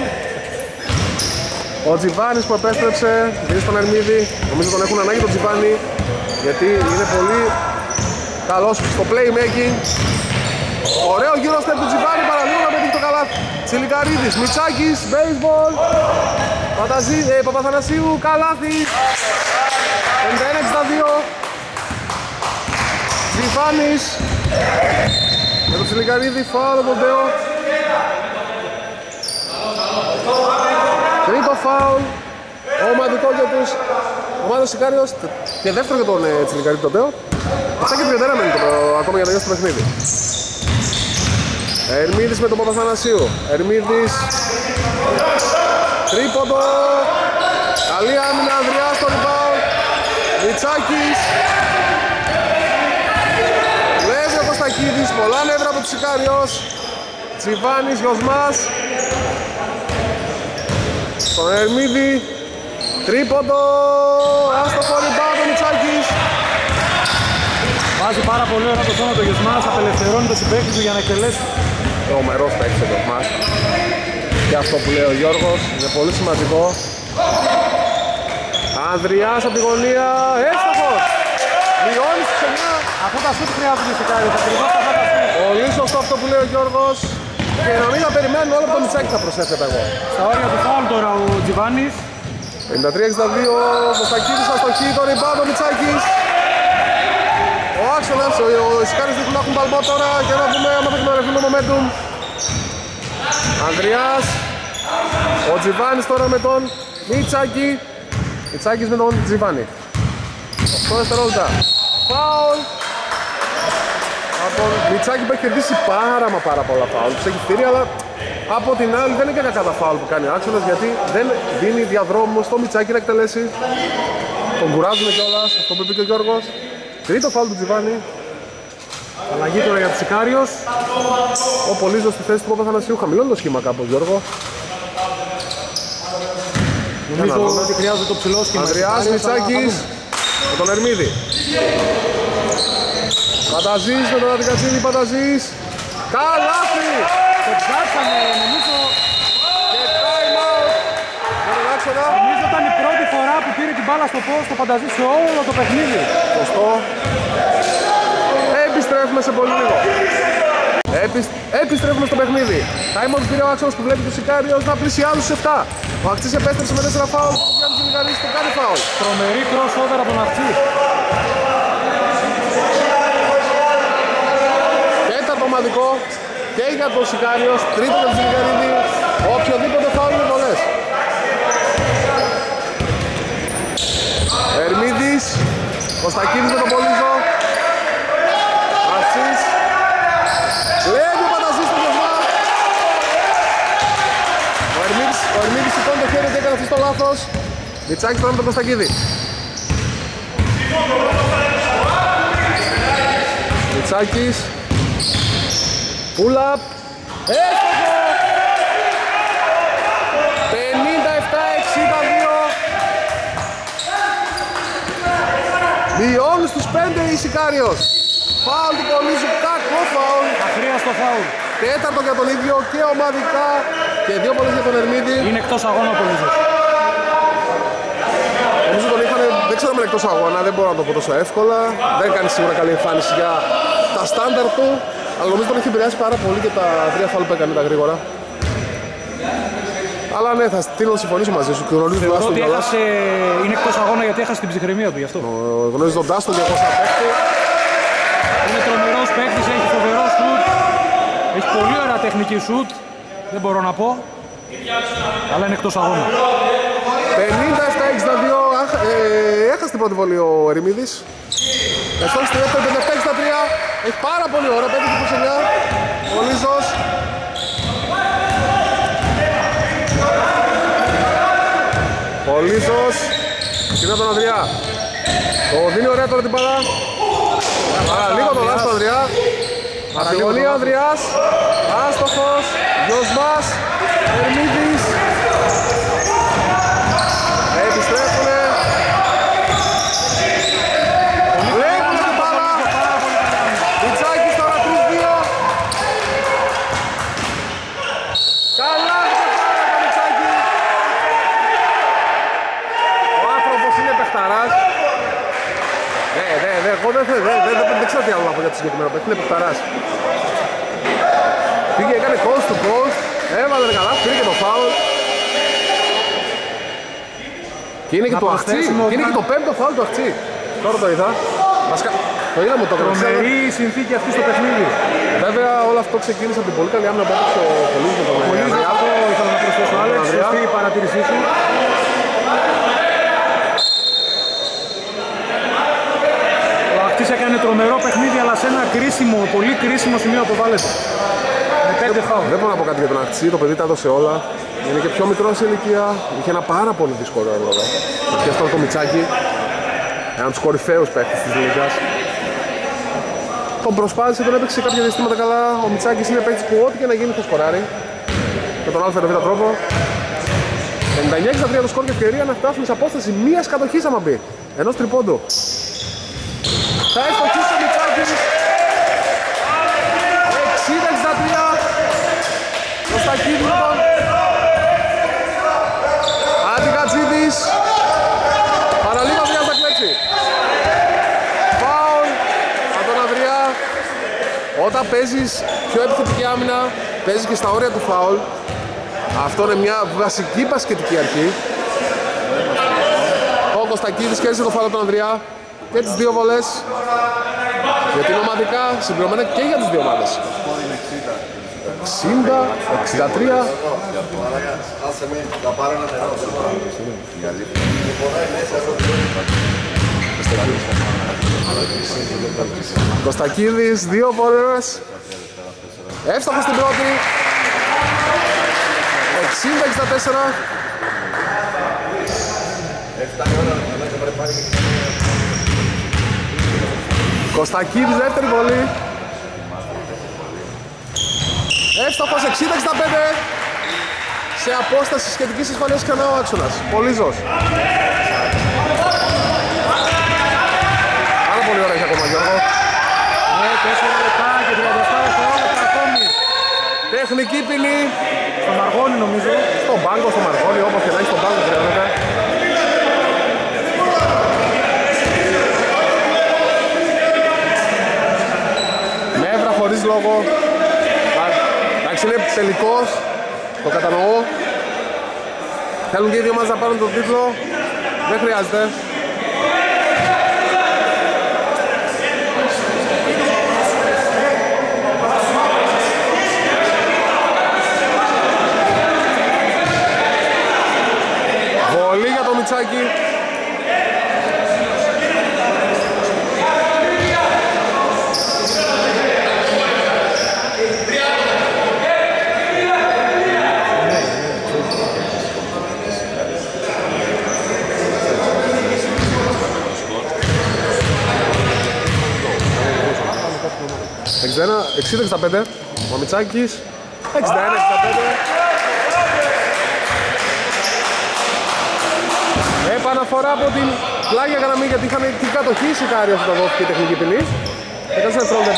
Ο Τζιβάνης που επέστρεψε, δίνει στον Ερμίδη, νομίζω τον έχουν ανάγκη τον Τζιβάνη, γιατί είναι πολύ καλός στο playmaking. Ωραίο γύρο στεπ του Τζιβάνη, παραλίγο να πετύχει το καλάθι. Τσιλικαρίδης, Μιτσάκης, baseball, Παπαθανασίου, καλάθι. 51-62. Τζιβάνης με τον Τσιλικαρίδη, φάουλ από τον Τέο. Τρίτο φάουλ, ομαδικό για τους ομάδες Σικάριος και δεύτερο για τον Τσιλικαρίδη τον Τέο. 7 και 31 μένει ακόμα για να τελειώσει το παιχνίδι. Ερμίδης με τον Παπαθανασίου, Ερμίδης, τρίποντο, καλή άμυνα, Ανδριάς στο rebound, Μιτσάκης. Κωστακίδης, πολλά νεύρα από τους Σικάριος. Τσιβάνης, Γιωσμάς. Στον Ερμίδη. Τρίποντο. Άστοχο rebound ο Μιτσάκης. Βάζει πάρα πολύ ωραία το σώμα του Γιωσμάς, απελευθερώνει το συμπαίκτη του για να εκτελέσει. Τρομερός παίκτης ο Γιωσμάς. Και αυτό που λέει ο Γιώργος είναι πολύ σημαντικό. Ανδριάς από τη γωνία, έστοχος! Μειώνει στη ξενιά. Αυτά τα σουτ χρειάζονται σε κάτι, ακριβώς αυτά τα σουτ. Πολύ σωστό αυτό που λέει ο Γιώργος. Και να μην τα περιμένουν όλο από το Μιτσάκι θα προσθέτω εγώ. Στα όρια του φάουλ τώρα ο Τζιβάνης. 53-62, ο Στακίδης αστοχή, το ριμπάουντ ο Μιτσάκης. Ο άξονας, ο Ισικάρης δείχνουν να έχουν παλμό τώρα για να δούμε άμα θα εκμεταλλευτούν το momentum. Ανδριάς, ο Τζιβάνης τώρα με τον Μιτσάκη. Μιτσάκης με τον Τζιβάνη. 8 δευτερόλεπτα. Φάουλ. Από τον Μιτσάκη που έχει κερδίσει πάρα πολλά φάουλ. Τους έχει φτύρει, αλλά από την άλλη δεν είναι και κακά τα φάουλ που κάνει ο άξονας, γιατί δεν δίνει διαδρόμο στο Μιτσάκη να εκτελέσει. Τον κουράζουν κιόλας, αυτό που είπε και ο Γιώργος. Τρίτο φάουλ του Τζιβάνη. Αλλαγή τώρα για τους Σικάριος. Ο Πολύζος στη θέση του Παπαθανασίου. Χαμηλώνει το σχήμα κάπως, Γιώργο. Νομίζω ότι χρειάζεται το ψηλό σχήμα. Ανδριάς Μιτσάκης με τον Ερμίδη. Πανταζής με τον Αντικατσίδη, Πανταζής. Καλάθι! Το ψάξαμε, νομίζω. Και time out. Νομίζω ήταν η πρώτη φορά που πήρε την μπάλα στο post το Πανταζή σε όλο το παιχνίδι. Σωστό. Επιστρέφουμε σε πολύ λίγο. Επιστρέφουμε στο παιχνίδι. Time out πήρε ο άξονας που βλέπει τους Σικάριος να πλησιάζουν στους 7. Ο Αχτσής επέστρεψε με 4 φάουλ. Ο Γιάννης Ζηλιγαρής το κάνει φάουλ. Τρομερή crossover από τον Αχτσή. Τέταρτο ομαδικό και για τον Σικάριος. Τρίτο για τον Ζηλιγαρίδη. Οποιοδήποτε φάουλ είναι πολλές. Ερμίδης. Κωστακίδης με τον Πολύζο. Αχτσής. Λέει ο Πανταζής στο Γιωσμά. Ο Ερμίδης σηκώνει το χέρι και έκανε αυτό το λάθος. Μιτσάκης τώρα με τον Κωστακίδη. Μιτσάκης. Pull up. Έστοχο! 57-62. Μειώνει στους 5 η Σικάριος. Φάουλ του Πολύζου, κακό φάουλ. Αχρίαστο φάουλ. Τέταρτο για τον ίδιο και ομαδικά. Και 2 πολλές για τον Ερμίδη. Είναι εκτός αγώνα ο Πολύζος. Νομίζω τον είχαν, δεν ξέρω αν είναι εκτός αγώνα, δεν μπορώ να το πω τόσο εύκολα. Δεν κάνει σίγουρα καλή εμφάνιση για τα στάνταρ του. Αλλά νομίζω τον έχει επηρεάσει πάρα πολύ και τα 3 φάουλ που έκανε τα γρήγορα. Αλλά ναι, θα στείλω να συμφωνήσω μαζί σου. Θεωρώ ότι είναι εκτός αγώνα γιατί έχασε την ψυχραιμία του γι' αυτό. Γνωρίζοντας τον 200 παίκτη. Είναι τρομερός παίκτης, έχει φοβερό σουτ. Έχει πολύ ωραία τεχνική σουτ. Δεν μπορώ να πω. Αλλά είναι εκτός αγώνα. 57-62. Έχασε την πρώτη βολή ο Ερμίδης. Εστόχισε τη δεύτερη, 57-63. Έχει πάρα πολύ ώρα, 5-29. Πολύζος. Πολύζος. Κοινά τον Ανδριά. Το δίνει ωραία τώρα την μπάλα. Λίγο το λάθος του Ανδριά. Παραγωνία Ανδριάς. Άστοχος. Γιωσμάς. Ερμίδης. Επιστρέφουνε. Βλέπουνε την μπάλα. Μιτσάκης τώρα 3-2. Καλά το Μιτσάκη. Ο άνθρωπος είναι παιχταράς. Εγώ δεν ξέρω τι άλλο να πω για το συγκεκριμένο παίκτη, είναι παιχταράς. Πήγε, έκανε coast to coast, έβαλε καλά, πήρε και το foul. Και είναι και το Αχτσί, και είναι και το 5ο foul του Αχτσί. Τώρα το είδα. Το είδα μου το έκανα. Τρομερή συνθήκη αυτή στο παιχνίδι. Βέβαια όλο αυτό ξεκίνησε από την πολύ καλή άμυνα που έπαιξε ο Πολύζος με τον Πολύζος, αυτό ήθελα να προσθέσω. Άλεξ, σωστή η παρατήρησή σου. Έκανε τρομερό παιχνίδι, αλλά σε ένα κρίσιμο, πολύ κρίσιμο σημείο αποβάλλεται. Με 5 φάουλ. Δεν μπορώ να πω κάτι για τον Αχτσί, το παιδί τα έδωσε όλα. Είναι και πιο μικρό σε ηλικία. Είχε ένα πάρα πολύ δύσκολο έργο. Και αυτό το Μιτσάκι, ένα από τους κορυφαίους παίκτες της Λίγκας. Τον προσπάθησε, τον έπαιξε σε κάποια διαστήματα καλά. Ο Μιτσάκης είναι παίκτης που ό,τι και να γίνει θα σκοράρει. Με τον α ή τον β τρόπο. 59-63 το σκορ και ευκαιρία να φτάσουμε σε απόσταση μίας κατοχής άμα μπει. Ενός τριπόντου. Θα ευστοχίσει ο Μιτσάκης. 60-63. Το Στακίδη λοιπόν. παίζεις πιο επιθετική άμυνα, παίζεις και στα όρια του φάουλ. Αυτό είναι μια βασική μπασκετική αρχή. Ο Κωστακίδης κέρδισε το φάουλ από τον Ανδριά και τις δύο βολές. Γιατί είναι ομαδικά συμπληρωμένα και για τις δύο ομάδες. 60-63. Κωστακίδης, δύο βολές. Εύστοχος στην πρώτη. 60-64. Κωστακίδης, δεύτερη βολή. Εύστοχος 60-65. Σε απόσταση σχετικής ασφαλείας ξανά ο άξονας. Πολύζος. Πάρα πολύ ωραία έχει ακόμα, Γιώργο. Ναι, 4 λεπτά και 37 δευτερόλεπτα ακόμη. Τεχνική ποινή. Στο Μαργόνι νομίζω. Στον πάγκο, στο Μαργόνι, όπως και να έχει στον πάγκο χρειάζεται. Νεύρα χωρίς λόγο. Εντάξει, είναι τελικός. Το κατανοώ. Θέλουν και οι δύο μας να πάρουν τον τίτλο. Δεν χρειάζεται. Βολή για το Μιτσάκι. Εξήντα 60-65, ο Μιτσάκης, 61-65. Επαναφορά από την πλάγια γραμμή γιατί είχαν την κατοχή οι Σικάριος όταν δόθηκε η τεχνική ποινή. 14 δευτερόλεπτα.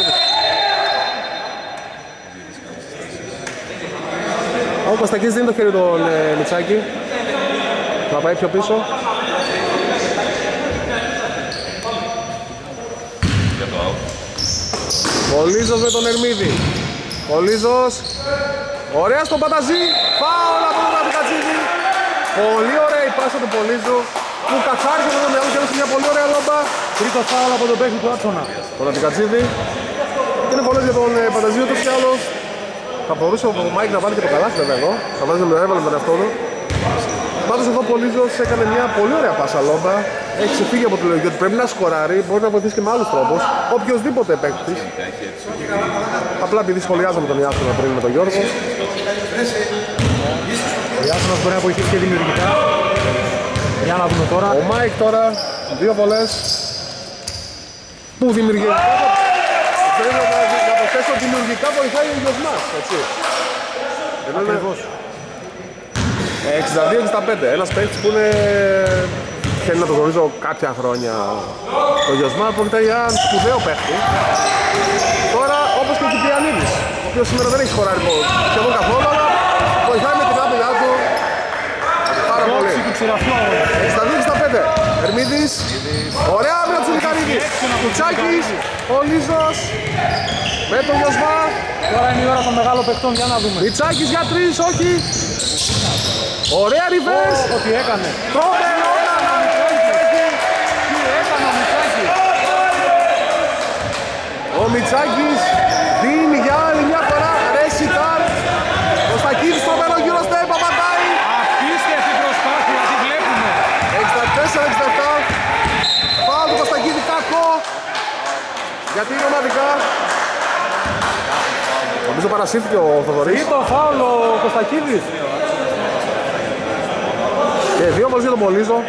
Ο Κωστακής δίνει το χέρι τον Μιτσάκη. Θα πάει πιο πίσω. Πολύζος με τον Ερμίδη. Πολύζος. Ωραία στον Πανταζή. Φάουλ από τον Νατικατζίδη. Πολύ ωραία η πάσα του Πολύζου που καθάρισε τον μυαλό και έδωσε μια πολύ ωραία λόμπα. Τρίτο φάουλ από τον παίκτη του Άτσονα. Τον Νατικατζίδη. Είναι πολλές για τον Πανταζή ούτως κι άλλως. Θα μπορούσε ο Μάικ να βάλει και το καλάθι βέβαια εδώ. Θα βάζει να έβαλε τον εαυτό του. Πάντως εδώ ο Πολύζος έκανε μια πολύ ωραία πάσα λόμπα. Έχει ξεφύγει από τη λογική ότι πρέπει να σκοράρει, μπορεί να βοηθήσει και με άλλους τρόπους. Οποιοςδήποτε παίκτης. Απλά επειδή σχολιάζαμε τον Ιάσονα πριν με τον Γιώργο. Ο Ιάσονας μπορεί να βοηθήσει και δημιουργικά. Για να δούμε τώρα. Ο Μάικ τώρα, δύο βολές. Που δημιουργικά. Θέλω να προσθέσω δημιουργικά βοηθάει ο Γιωσμάς, έτσι. Ακριβώς. 62-65, ένας παίκτης που είναι... Θέλει να το γνωρίζω κάποια χρόνια. Το Γιωσμά πρόκειται για σπουδαίο παίκτη. Τώρα όπως και ο Κυπριανίδης, ο οποίος σήμερα δεν έχει χωράρει σχεδόν καθόλου, αλλά βοηθάει με την άπειλά του πάρα πολύ. 62-65, Ερμίδης, ωραία άμυνα του Λιχαρίδη, Κουτσάκης, ο Λίζος, με τον Γιωσμά. Τώρα είναι η ώρα των μεγάλων παικτών, για να δούμε. Μιτσάκης για τρεις, όχι. Ωραία reverse. Ό,τι έκανε. Τρομερό. Ο Μιτσάκης δίνει για άλλη μια φορά ρεσιτάλ. Ο Στακίδης στο μέλλον γύρω στο Παπατάει. Απίστευτη προσπάθεια, τι βλέπουμε. 64-67. Φάουλ του Κωστακίδη, κακό. Γιατί είναι ομαδικά. Νομίζω παρασύρθηκε ο Θοδωρής. Τρίτο φάουλ ο Κωστακίδης. Και δύο βολές για τον Πολύζο.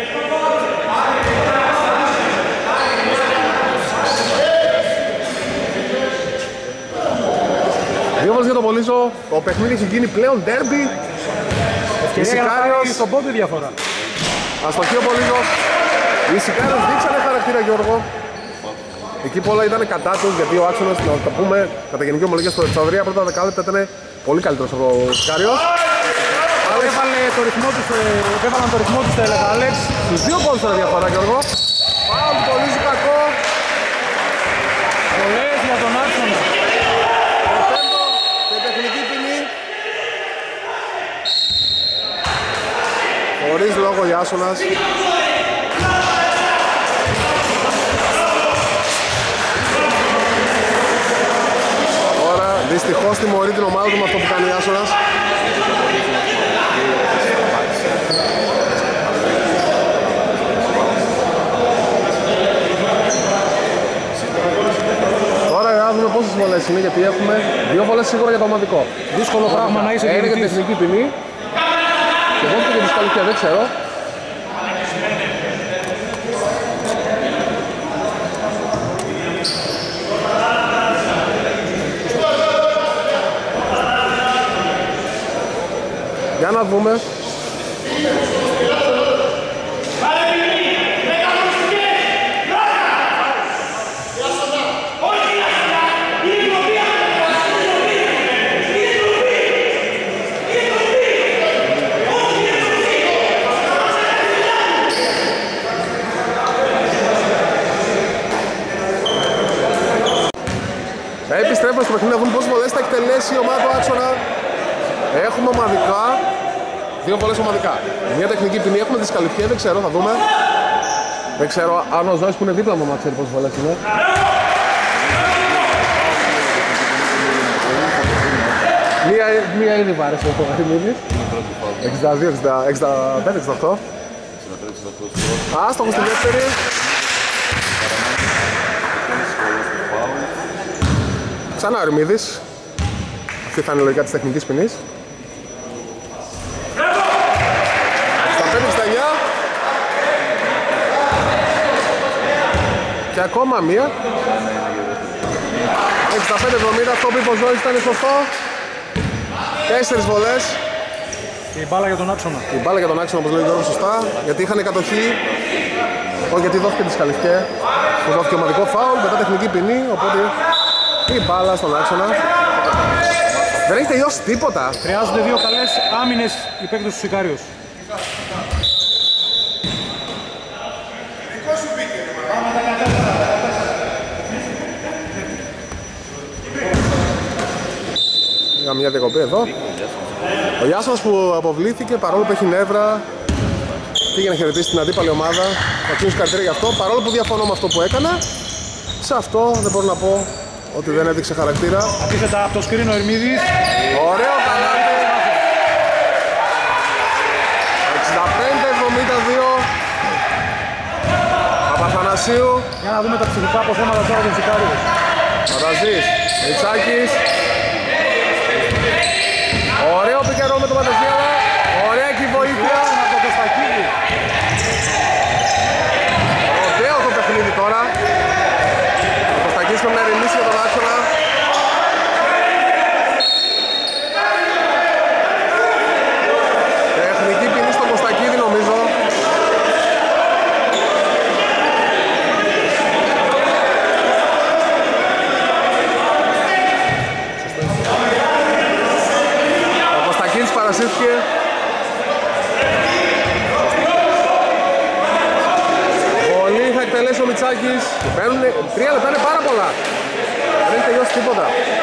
Δύο βολές για τον Πολύζο. Το παιχνίδι έχει γίνει πλέον ντέρμπι. Και Σικάριος στον πόντι διαφορά. Αστοχή ο Πολύζος. Οι Σικάριος δείξανε χαρακτήρα, Γιώργο. Εκεί που όλα ήταν κατά τους, γιατί ο άξονας, να τα πούμε, κατά γενική ομολογία στο Εξαδρία, πρώτα δεκάλεπτα ήταν πολύ καλύτερος από ο Σικάριος. Έβαλαν το ρυθμό του, έλεγα, Άλεξ. Στους δύο πόντους ήταν διαφορά, Γιώργο. Πάω του Πολύζου, κακό. Πολλές για τον άξονα. Χωρίς λόγο Ιάσονας. Τώρα δυστυχώς τιμωρεί την ομάδα του με αυτό που κάνει ο Ιάσονας. Τώρα να δούμε πόσες βολές είναι, γιατί έχουμε 2 βολές σίγουρα για το ομαδικό. Δύσκολο πράγμα να είσαι είναι για διαιτητής. τεχνική ποινή. Και εγώ και δυσκολία, δεν ξέρω. Για να δούμε. Επιστρέφουμε στο παιχνίδι να δούμε πόσες βολές θα εκτελέσει η ομάδα του άξονα. Έχουμε ομαδικά, 2 βολές ομαδικά. Μια τεχνική ποινή, έχουμε δυσκαλυφθεί, δεν ξέρω, θα δούμε. Δεν ξέρω αν ο Ζώης που είναι δίπλα μου να ξέρει πόσες βολές είναι. Μία ήδη βάρεσε ο Γαριμίδης. 62, 65, 68. Άστοχος στη δεύτερη. Ξανά ο Ρημίδης. Αυτή θα είναι η λογικά της τεχνικής ποινής. 65-69. Και ακόμα μία. 65-70, αυτό που είπε ο Ζώης ήταν σωστό. 4 βολές. Και η μπάλα για τον άξονα. Η μπάλα για τον άξονα, όπως λέει ο Γιώργος σωστά. Γιατί είχαν κατοχή. Όχι, γιατί δόθηκε τη σκαλυφκέ. Που δόθηκε ομαδικό φάουλ, μετά τεχνική ποινή. Οπότε η μπάλα στον άξονα. Δεν έχει τελειώσει τίποτα. Χρειάζονται 2 καλές άμυνες οι παίκτες του Σικάριους. Είχα μια διακοπή εδώ. Ο Γιάσονας που αποβλήθηκε παρόλο που έχει νεύρα. Πήγε να χαιρετήσει την αντίπαλη ομάδα. Θα κλείσω καρτερία γι' αυτό. Παρόλο που διαφωνώ με αυτό που έκανα, σε αυτό δεν μπορώ να πω ότι δεν έδειξε χαρακτήρα. Αντίθετα από το σκρίνο Ερμίδης. Ωραίο καλάτι. 65-72. Παπαθανασίου. Για να δούμε τα ψυχικά αποθέματα τώρα των Σικάριους. Μανταζής, Μητσάκης. Ωραίο πικερό με το Ματασιέλα. Ωραία και η βοήθεια. Από το Κωστακίδη. Ωραίο το παιχνίδι τώρα. Ο Κωστακίδης πρέπει να ηρεμήσει για τον άξονα. Τεχνική ποινή στον Κωστακίδη νομίζω. Ο Κωστακίδης παρασύρθηκε. Πολύ θα εκτελέσει ο Μητσάκης. Παίρνουν 3 λεπτά, είναι πάρα πολλά. Δεν έχει τελειώσει τίποτα.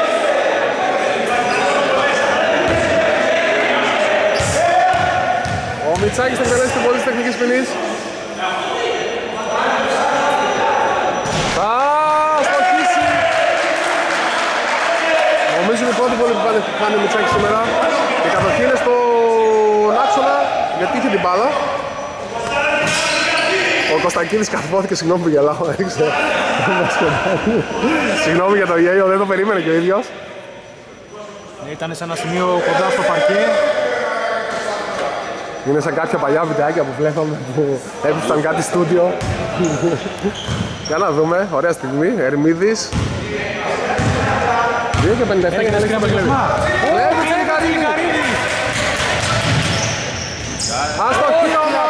Ο Μητσάκης θα εκτελέσει την πολύ τεχνικής ποινής. Θα στοχίσει. Νομίζω είναι η πρώτη βολή που κάνει ο Μητσάκης σήμερα. Η κατοχή είναι στον άξονα γιατί είχε την μπάλα. Ο Κωστακίδης καθυπώθηκε, συγγνώμη που γελάω, έριξε. Συγγνώμη για το γέλιο, δεν το περίμενε και ο ίδιος. Ήταν σε ένα σημείο κοντά στο παρκέ. Είναι σαν κάποια παλιά βιντεάκια που βλέπαμε που έπιφταν κάτι στούντιο. Για να δούμε, ωραία στιγμή, Ερμίδης. 2 και 57 και να λέξει το παιχνίδι. Βλέπει Τσελικαρίδη. Αστοχή όμως.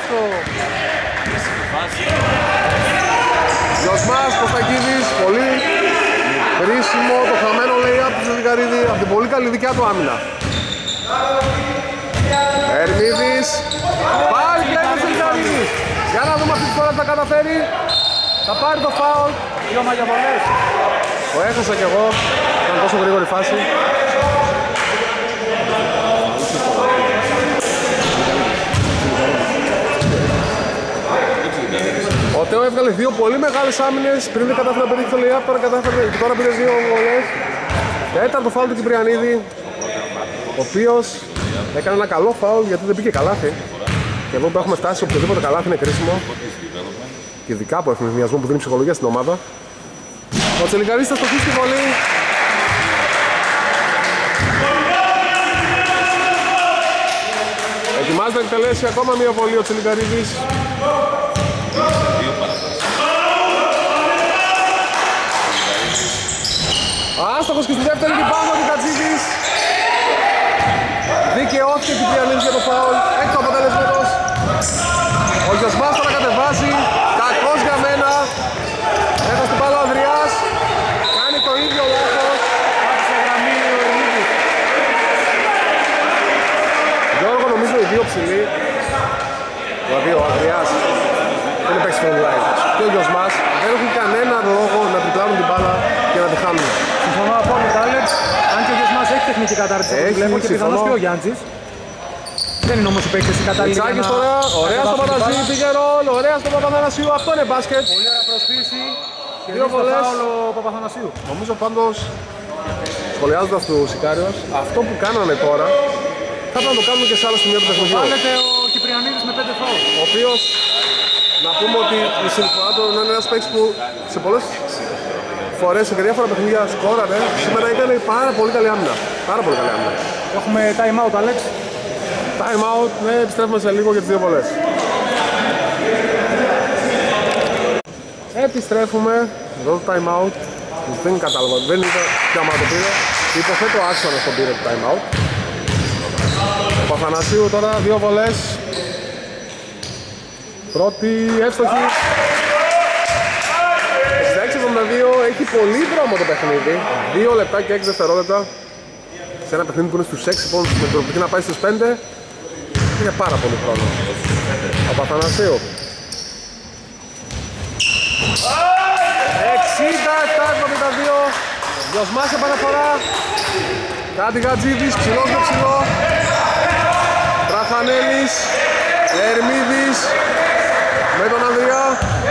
Γιωσμάς, Κωστακίδης, πολύ χρήσιμο το χαμένο lay-up του Τσελικαρίδη από την πολύ καλή δικιά του άμυνα. Ερμίδης, πάλι κλέβει ο Τσελικαρίδης. Για να δούμε αυτή τη φορά τι θα καταφέρει. Θα πάρει το φάουλ. 2 μαγιαβολές. Το έχασα κι εγώ, ήταν τόσο γρήγορη φάση. έβγαλε δύο πολύ μεγάλες άμυνες. Πριν δεν κατάφερε να πετύχει το layup, τώρα πήρε δύο βολές. Τέταρτο φάουλ του Κυπριανίδη, ο οποίος έκανε ένα καλό φάουλ γιατί δεν πήγε καλάθι. Και εδώ που έχουμε φτάσει, οποιοδήποτε καλάθι είναι κρίσιμο. Και ειδικά από ευθυνδιασμό που δίνει ψυχολογία στην ομάδα. Ο Τσελικαρίδης θα στοχίσει τη βολή. Ετοιμάζεται να εκτελέσει ακόμα μία βολή ο Τσελικαρίδης. Άστοχος και στη δεύτερη ριμπάουντ ο Δικατζίδης. Δικαιώθηκε την Κυπριανίδη για το φάουλ. Έκτο αποτέλεσματος. Ο Γιωσμάς τώρα κατεβάζει. Κακός για μένα. Έχασε την μπάλα ο Ανδριάς. Κάνει το ίδιο λάθος. Άρχισε γραμμή ο Ερμίδης. Γιώργο, νομίζω οι δύο ψηλοί. Δηλαδή ο Ανδριάς δεν είναι παίξει front line. Και ο Γιωσμάς δεν έχουν κανένα λόγο να τριπλάρουν την μπάλα και να τη χάνουν. Συμφωνώ απόλυτα, Άλεξ. Αν και ο Γιωσμάς έχει τεχνική κατάρτιση, όπως βλέπω, και πιθανώς και ο Γιάννης. Δεν είναι όμως οι παίκτες οι κατάλληλοι. Μητσάκης τώρα, ωραία στο Παπανασίου, πήγε ρολ, ωραία στο Παπαθανασίου, αυτό είναι μπάσκετ. Πολύ ωραία προσποίηση και δύο βολές. ο Παπαθανασίου. Νομίζω πάντως, σχολιάζοντας του Σικάριος, αυτό που κάνανε τώρα θα πρέπει να το κάνουμε και σε άλλα σημεία του παιχνιδιού. Βάλετε ο Κυπριανίδης με 5 φάουλ. Ο οποίος, να πούμε ότι η συμπεριφορά του είναι ένας παίκτης που σε πολλές φορές σε διάφορα παιχνίδια σκόραρε. Σήμερα ήταν πάρα πολύ καλή άμυνα. Πάρα πολύ καλή άμυνα. Έχουμε time out, Alex. Time out, ναι, επιστρέφουμε σε λίγο για τις δύο βολές. Επιστρέφουμε, εδώ το time out. Δεν κατάλαβα, δεν είδα ποια ομάδα το πήρε. Υποθέτω άξονα στον πήρε το time out. Ο Παθανασίου τώρα, δύο βολές. Πρώτη εύστοχη. 66-72, έχει πολύ δρόμο το παιχνίδι. 2 λεπτά και 6 δευτερόλεπτα. Σε ένα παιχνίδι που είναι στους 6 πόντους, με προοπτική να πάει στους 5. Είναι πάρα πολύ χρόνο. Ο Παθανασίου. 67-72. Γιωσμάς επαναφορά. Κάτι Γατζίδης, ψηλός με ψηλό. Τραχανέλης. Ερμίδης. Με τον Ανδριά.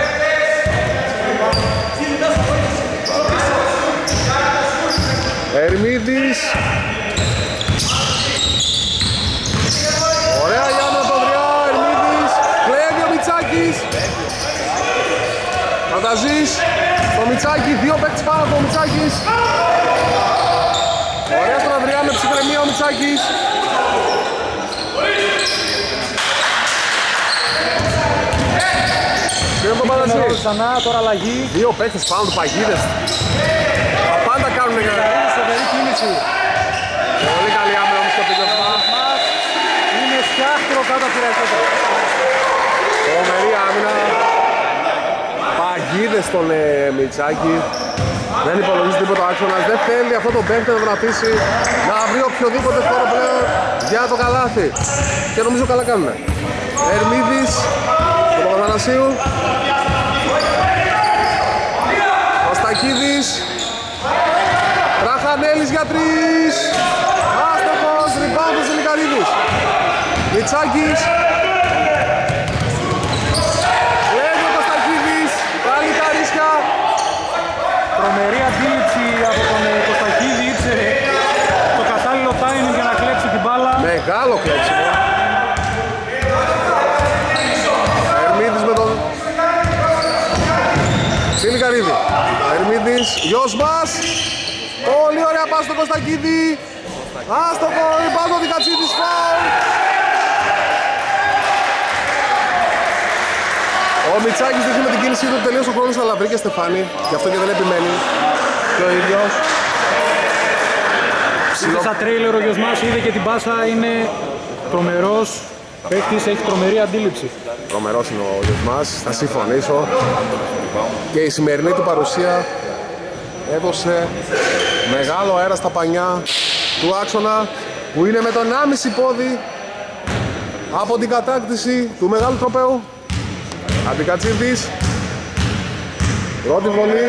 Ερμίδης. Ωραία Γιάννα τον Ανδριά. Ερμίδης. Κλέβει ο Μητσάκης. Φανταζής. Το Μητσάκη. Δύο παίκτες πάνω από ο Μητσάκης. Ωραία στον Ανδριά με ψυχραιμία ο Μητσάκης. Ξανά, τώρα αλλαγή. Δύο παίκτες πάνω του παγίδες. Τα πάντα κάνουν για Φοβερή κίνηση. πολύ καλή άμυνα όμως και ο Πιτροφάς. Είναι σκιάχτρο κάτω από τη ρακέτα. Φοβερή άμυνα. Παγίδες στον Μητσάκη. Δεν υπολογίζει τίποτα άξονας. Δεν θέλει αυτό το παίκτη να τον αφήσει να βρει οποιοδήποτε χώρο πλέον για το καλάθι. Και νομίζω καλά κάνουνε. Ερμίδης, τον Παπαθανασίου. Κωστακίδης. Τραχανέλης για 3. Άστοχος, rebound του Ζελικαρίδης. Μητσάκης. Βλέπει ο Κωστακίδης. Πάλι τα ρίσκα. Τρομερή αντίληψη από τον Κωστακίδη, ήξερε το κατάλληλο timing για να κλέψει την μπάλα. Μεγάλο κλέψιμο. Ερμίδης με τον Ζελικαρίδη. Ερμίδης, Γιώσμας. Πολύ ωραία πάση στον Κωστακίδη. Άστοχο, rebound ο Δικατσίδης, φάουλ. Ο Μητσάκης δείχνει με την κίνησή του τελείως ο χρόνος, αλλά βρήκε στεφάνι. Γι' αυτό και δεν επιμένει. Και ο ίδιος. Ήρθε στα τρέιλερ ο Γιωσμάς, είδε και την πάσα, είναι τρομερός παίκτης, έχει τρομερή αντίληψη. Τρομερός είναι ο Γιωσμάς, θα συμφωνήσω. Και η σημερινή του παρουσία έδωσε μεγάλο αέρα στα πανιά του άξονα, που είναι με τον 1,5 πόδι από την κατάκτηση του μεγάλου τροπαίου. Αντικατσίδης. Πρώτη βολή.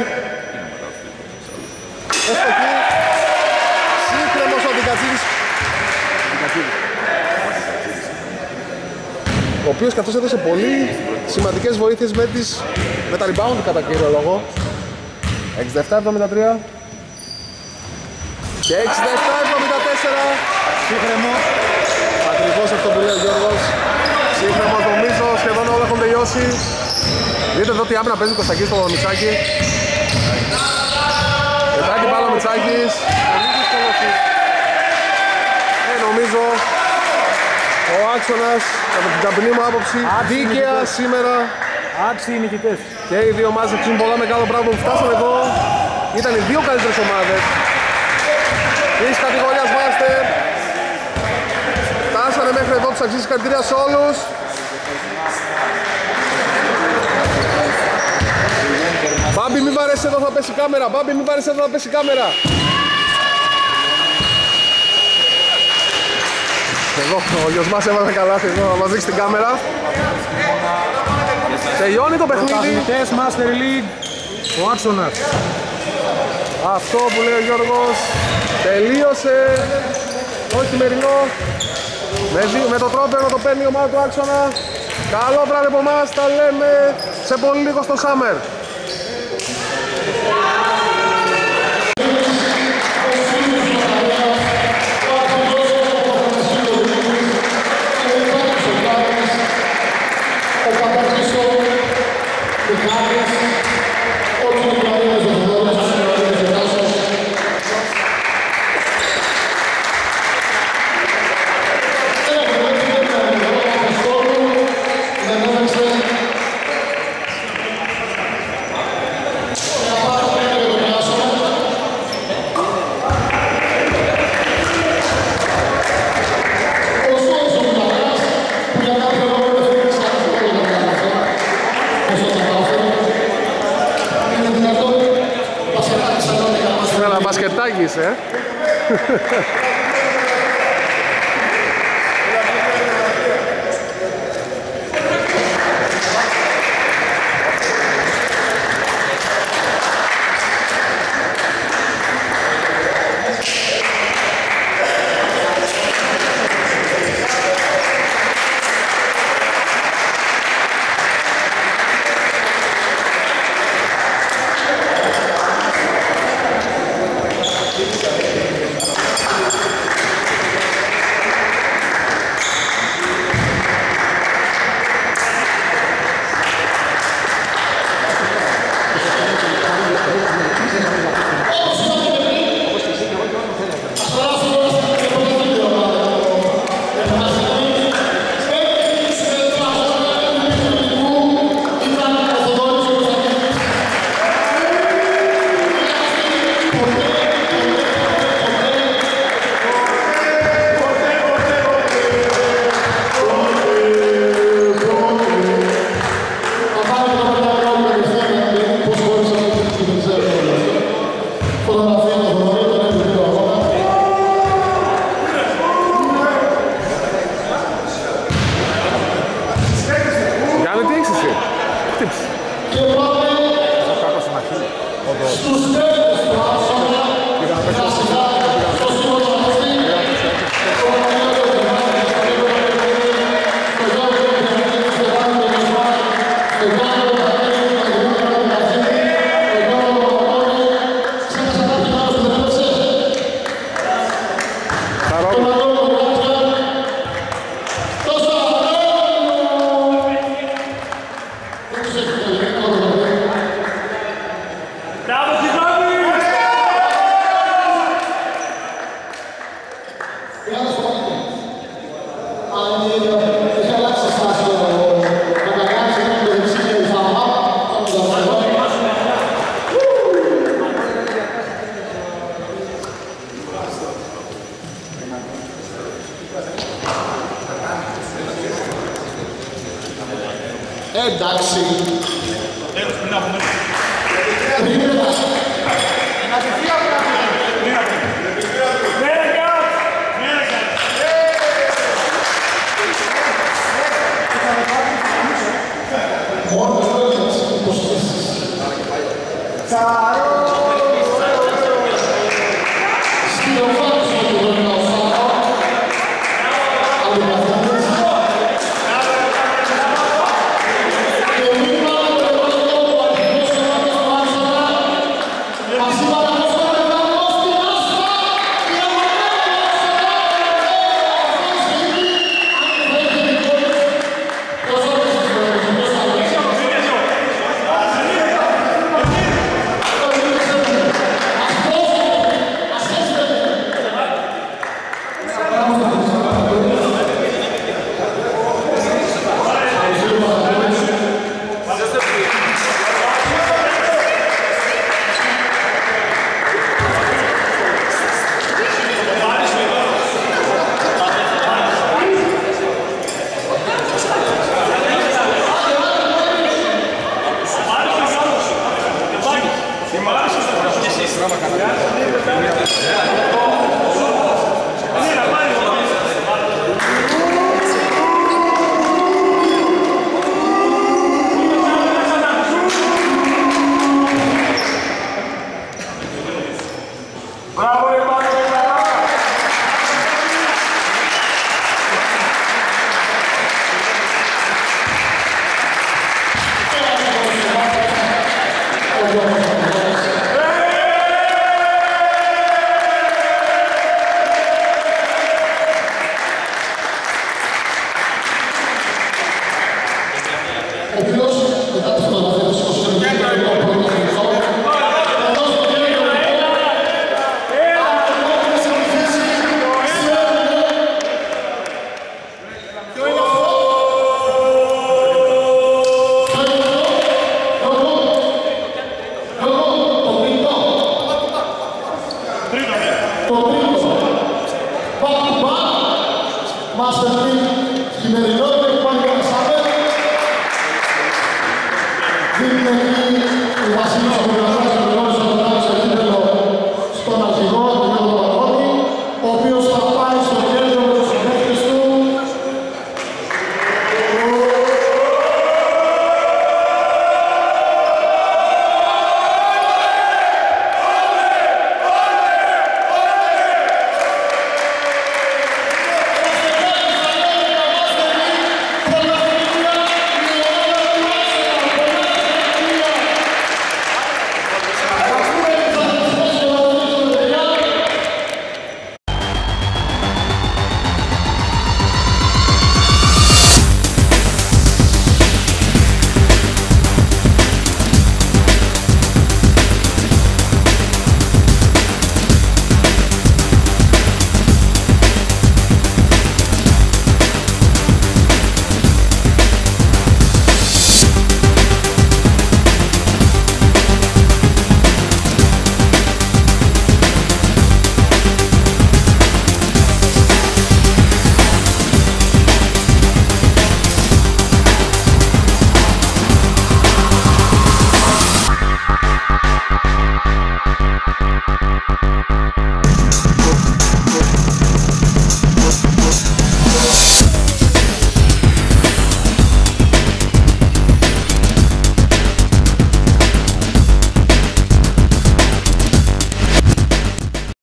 Εστοχή. Σύγκρεμος ο Αντικατσίδης. ο οποίος καθώς έδωσε πολύ σημαντικές βοήθειες με τα rebound κατά κύριο λόγο. 67-73 και 67-74. Σύγχρεμο. Ακριβώς αυτό που λέει ο Γιώργος. Σύγχρεμο νομίζω, σχεδόν όλα έχουν τελειώσει. Δείτε εδώ τι άμυνα παίζει ο Κωστακής στο Μητσάκι. Πετάει την μπάλα ο Μητσάκης. Νομίζω ο άξονας, από την ταπεινή μου άποψη, δίκαια σήμερα. Άξιοι νικητές. Και οι δύο ομάδες αξίζουν πολλά μεγάλο πράγμα που φτάσαμε εδώ. Ήταν οι δύο καλύτερες ομάδες της κατηγορίας Master. Φτάσανε μέχρι εδώ, τους αξίζει συγχαρητήρια σε όλους. Μπάμπη μην βαρέσει εδώ, θα πέσει η κάμερα. Μπάμπη μην βαρέσει εδώ, θα πέσει η κάμερα. Εδώ ο γιος μας έβαλε καλάθι εδώ, να μας δείξει την κάμερα. Τελειώνει το παιχνίδι. Πρωταθλητές Master League, ο άξονας. Αυτό που λέει ο Γιώργος, τελείωσε το χειμερινό. Με το τρόπο να το παίρνει η ομάδα του άξονα. Καλό βράδυ από εμάς, τα λέμε σε πολύ λίγο στο Summer. Μπασκετάκης, Εντάξει.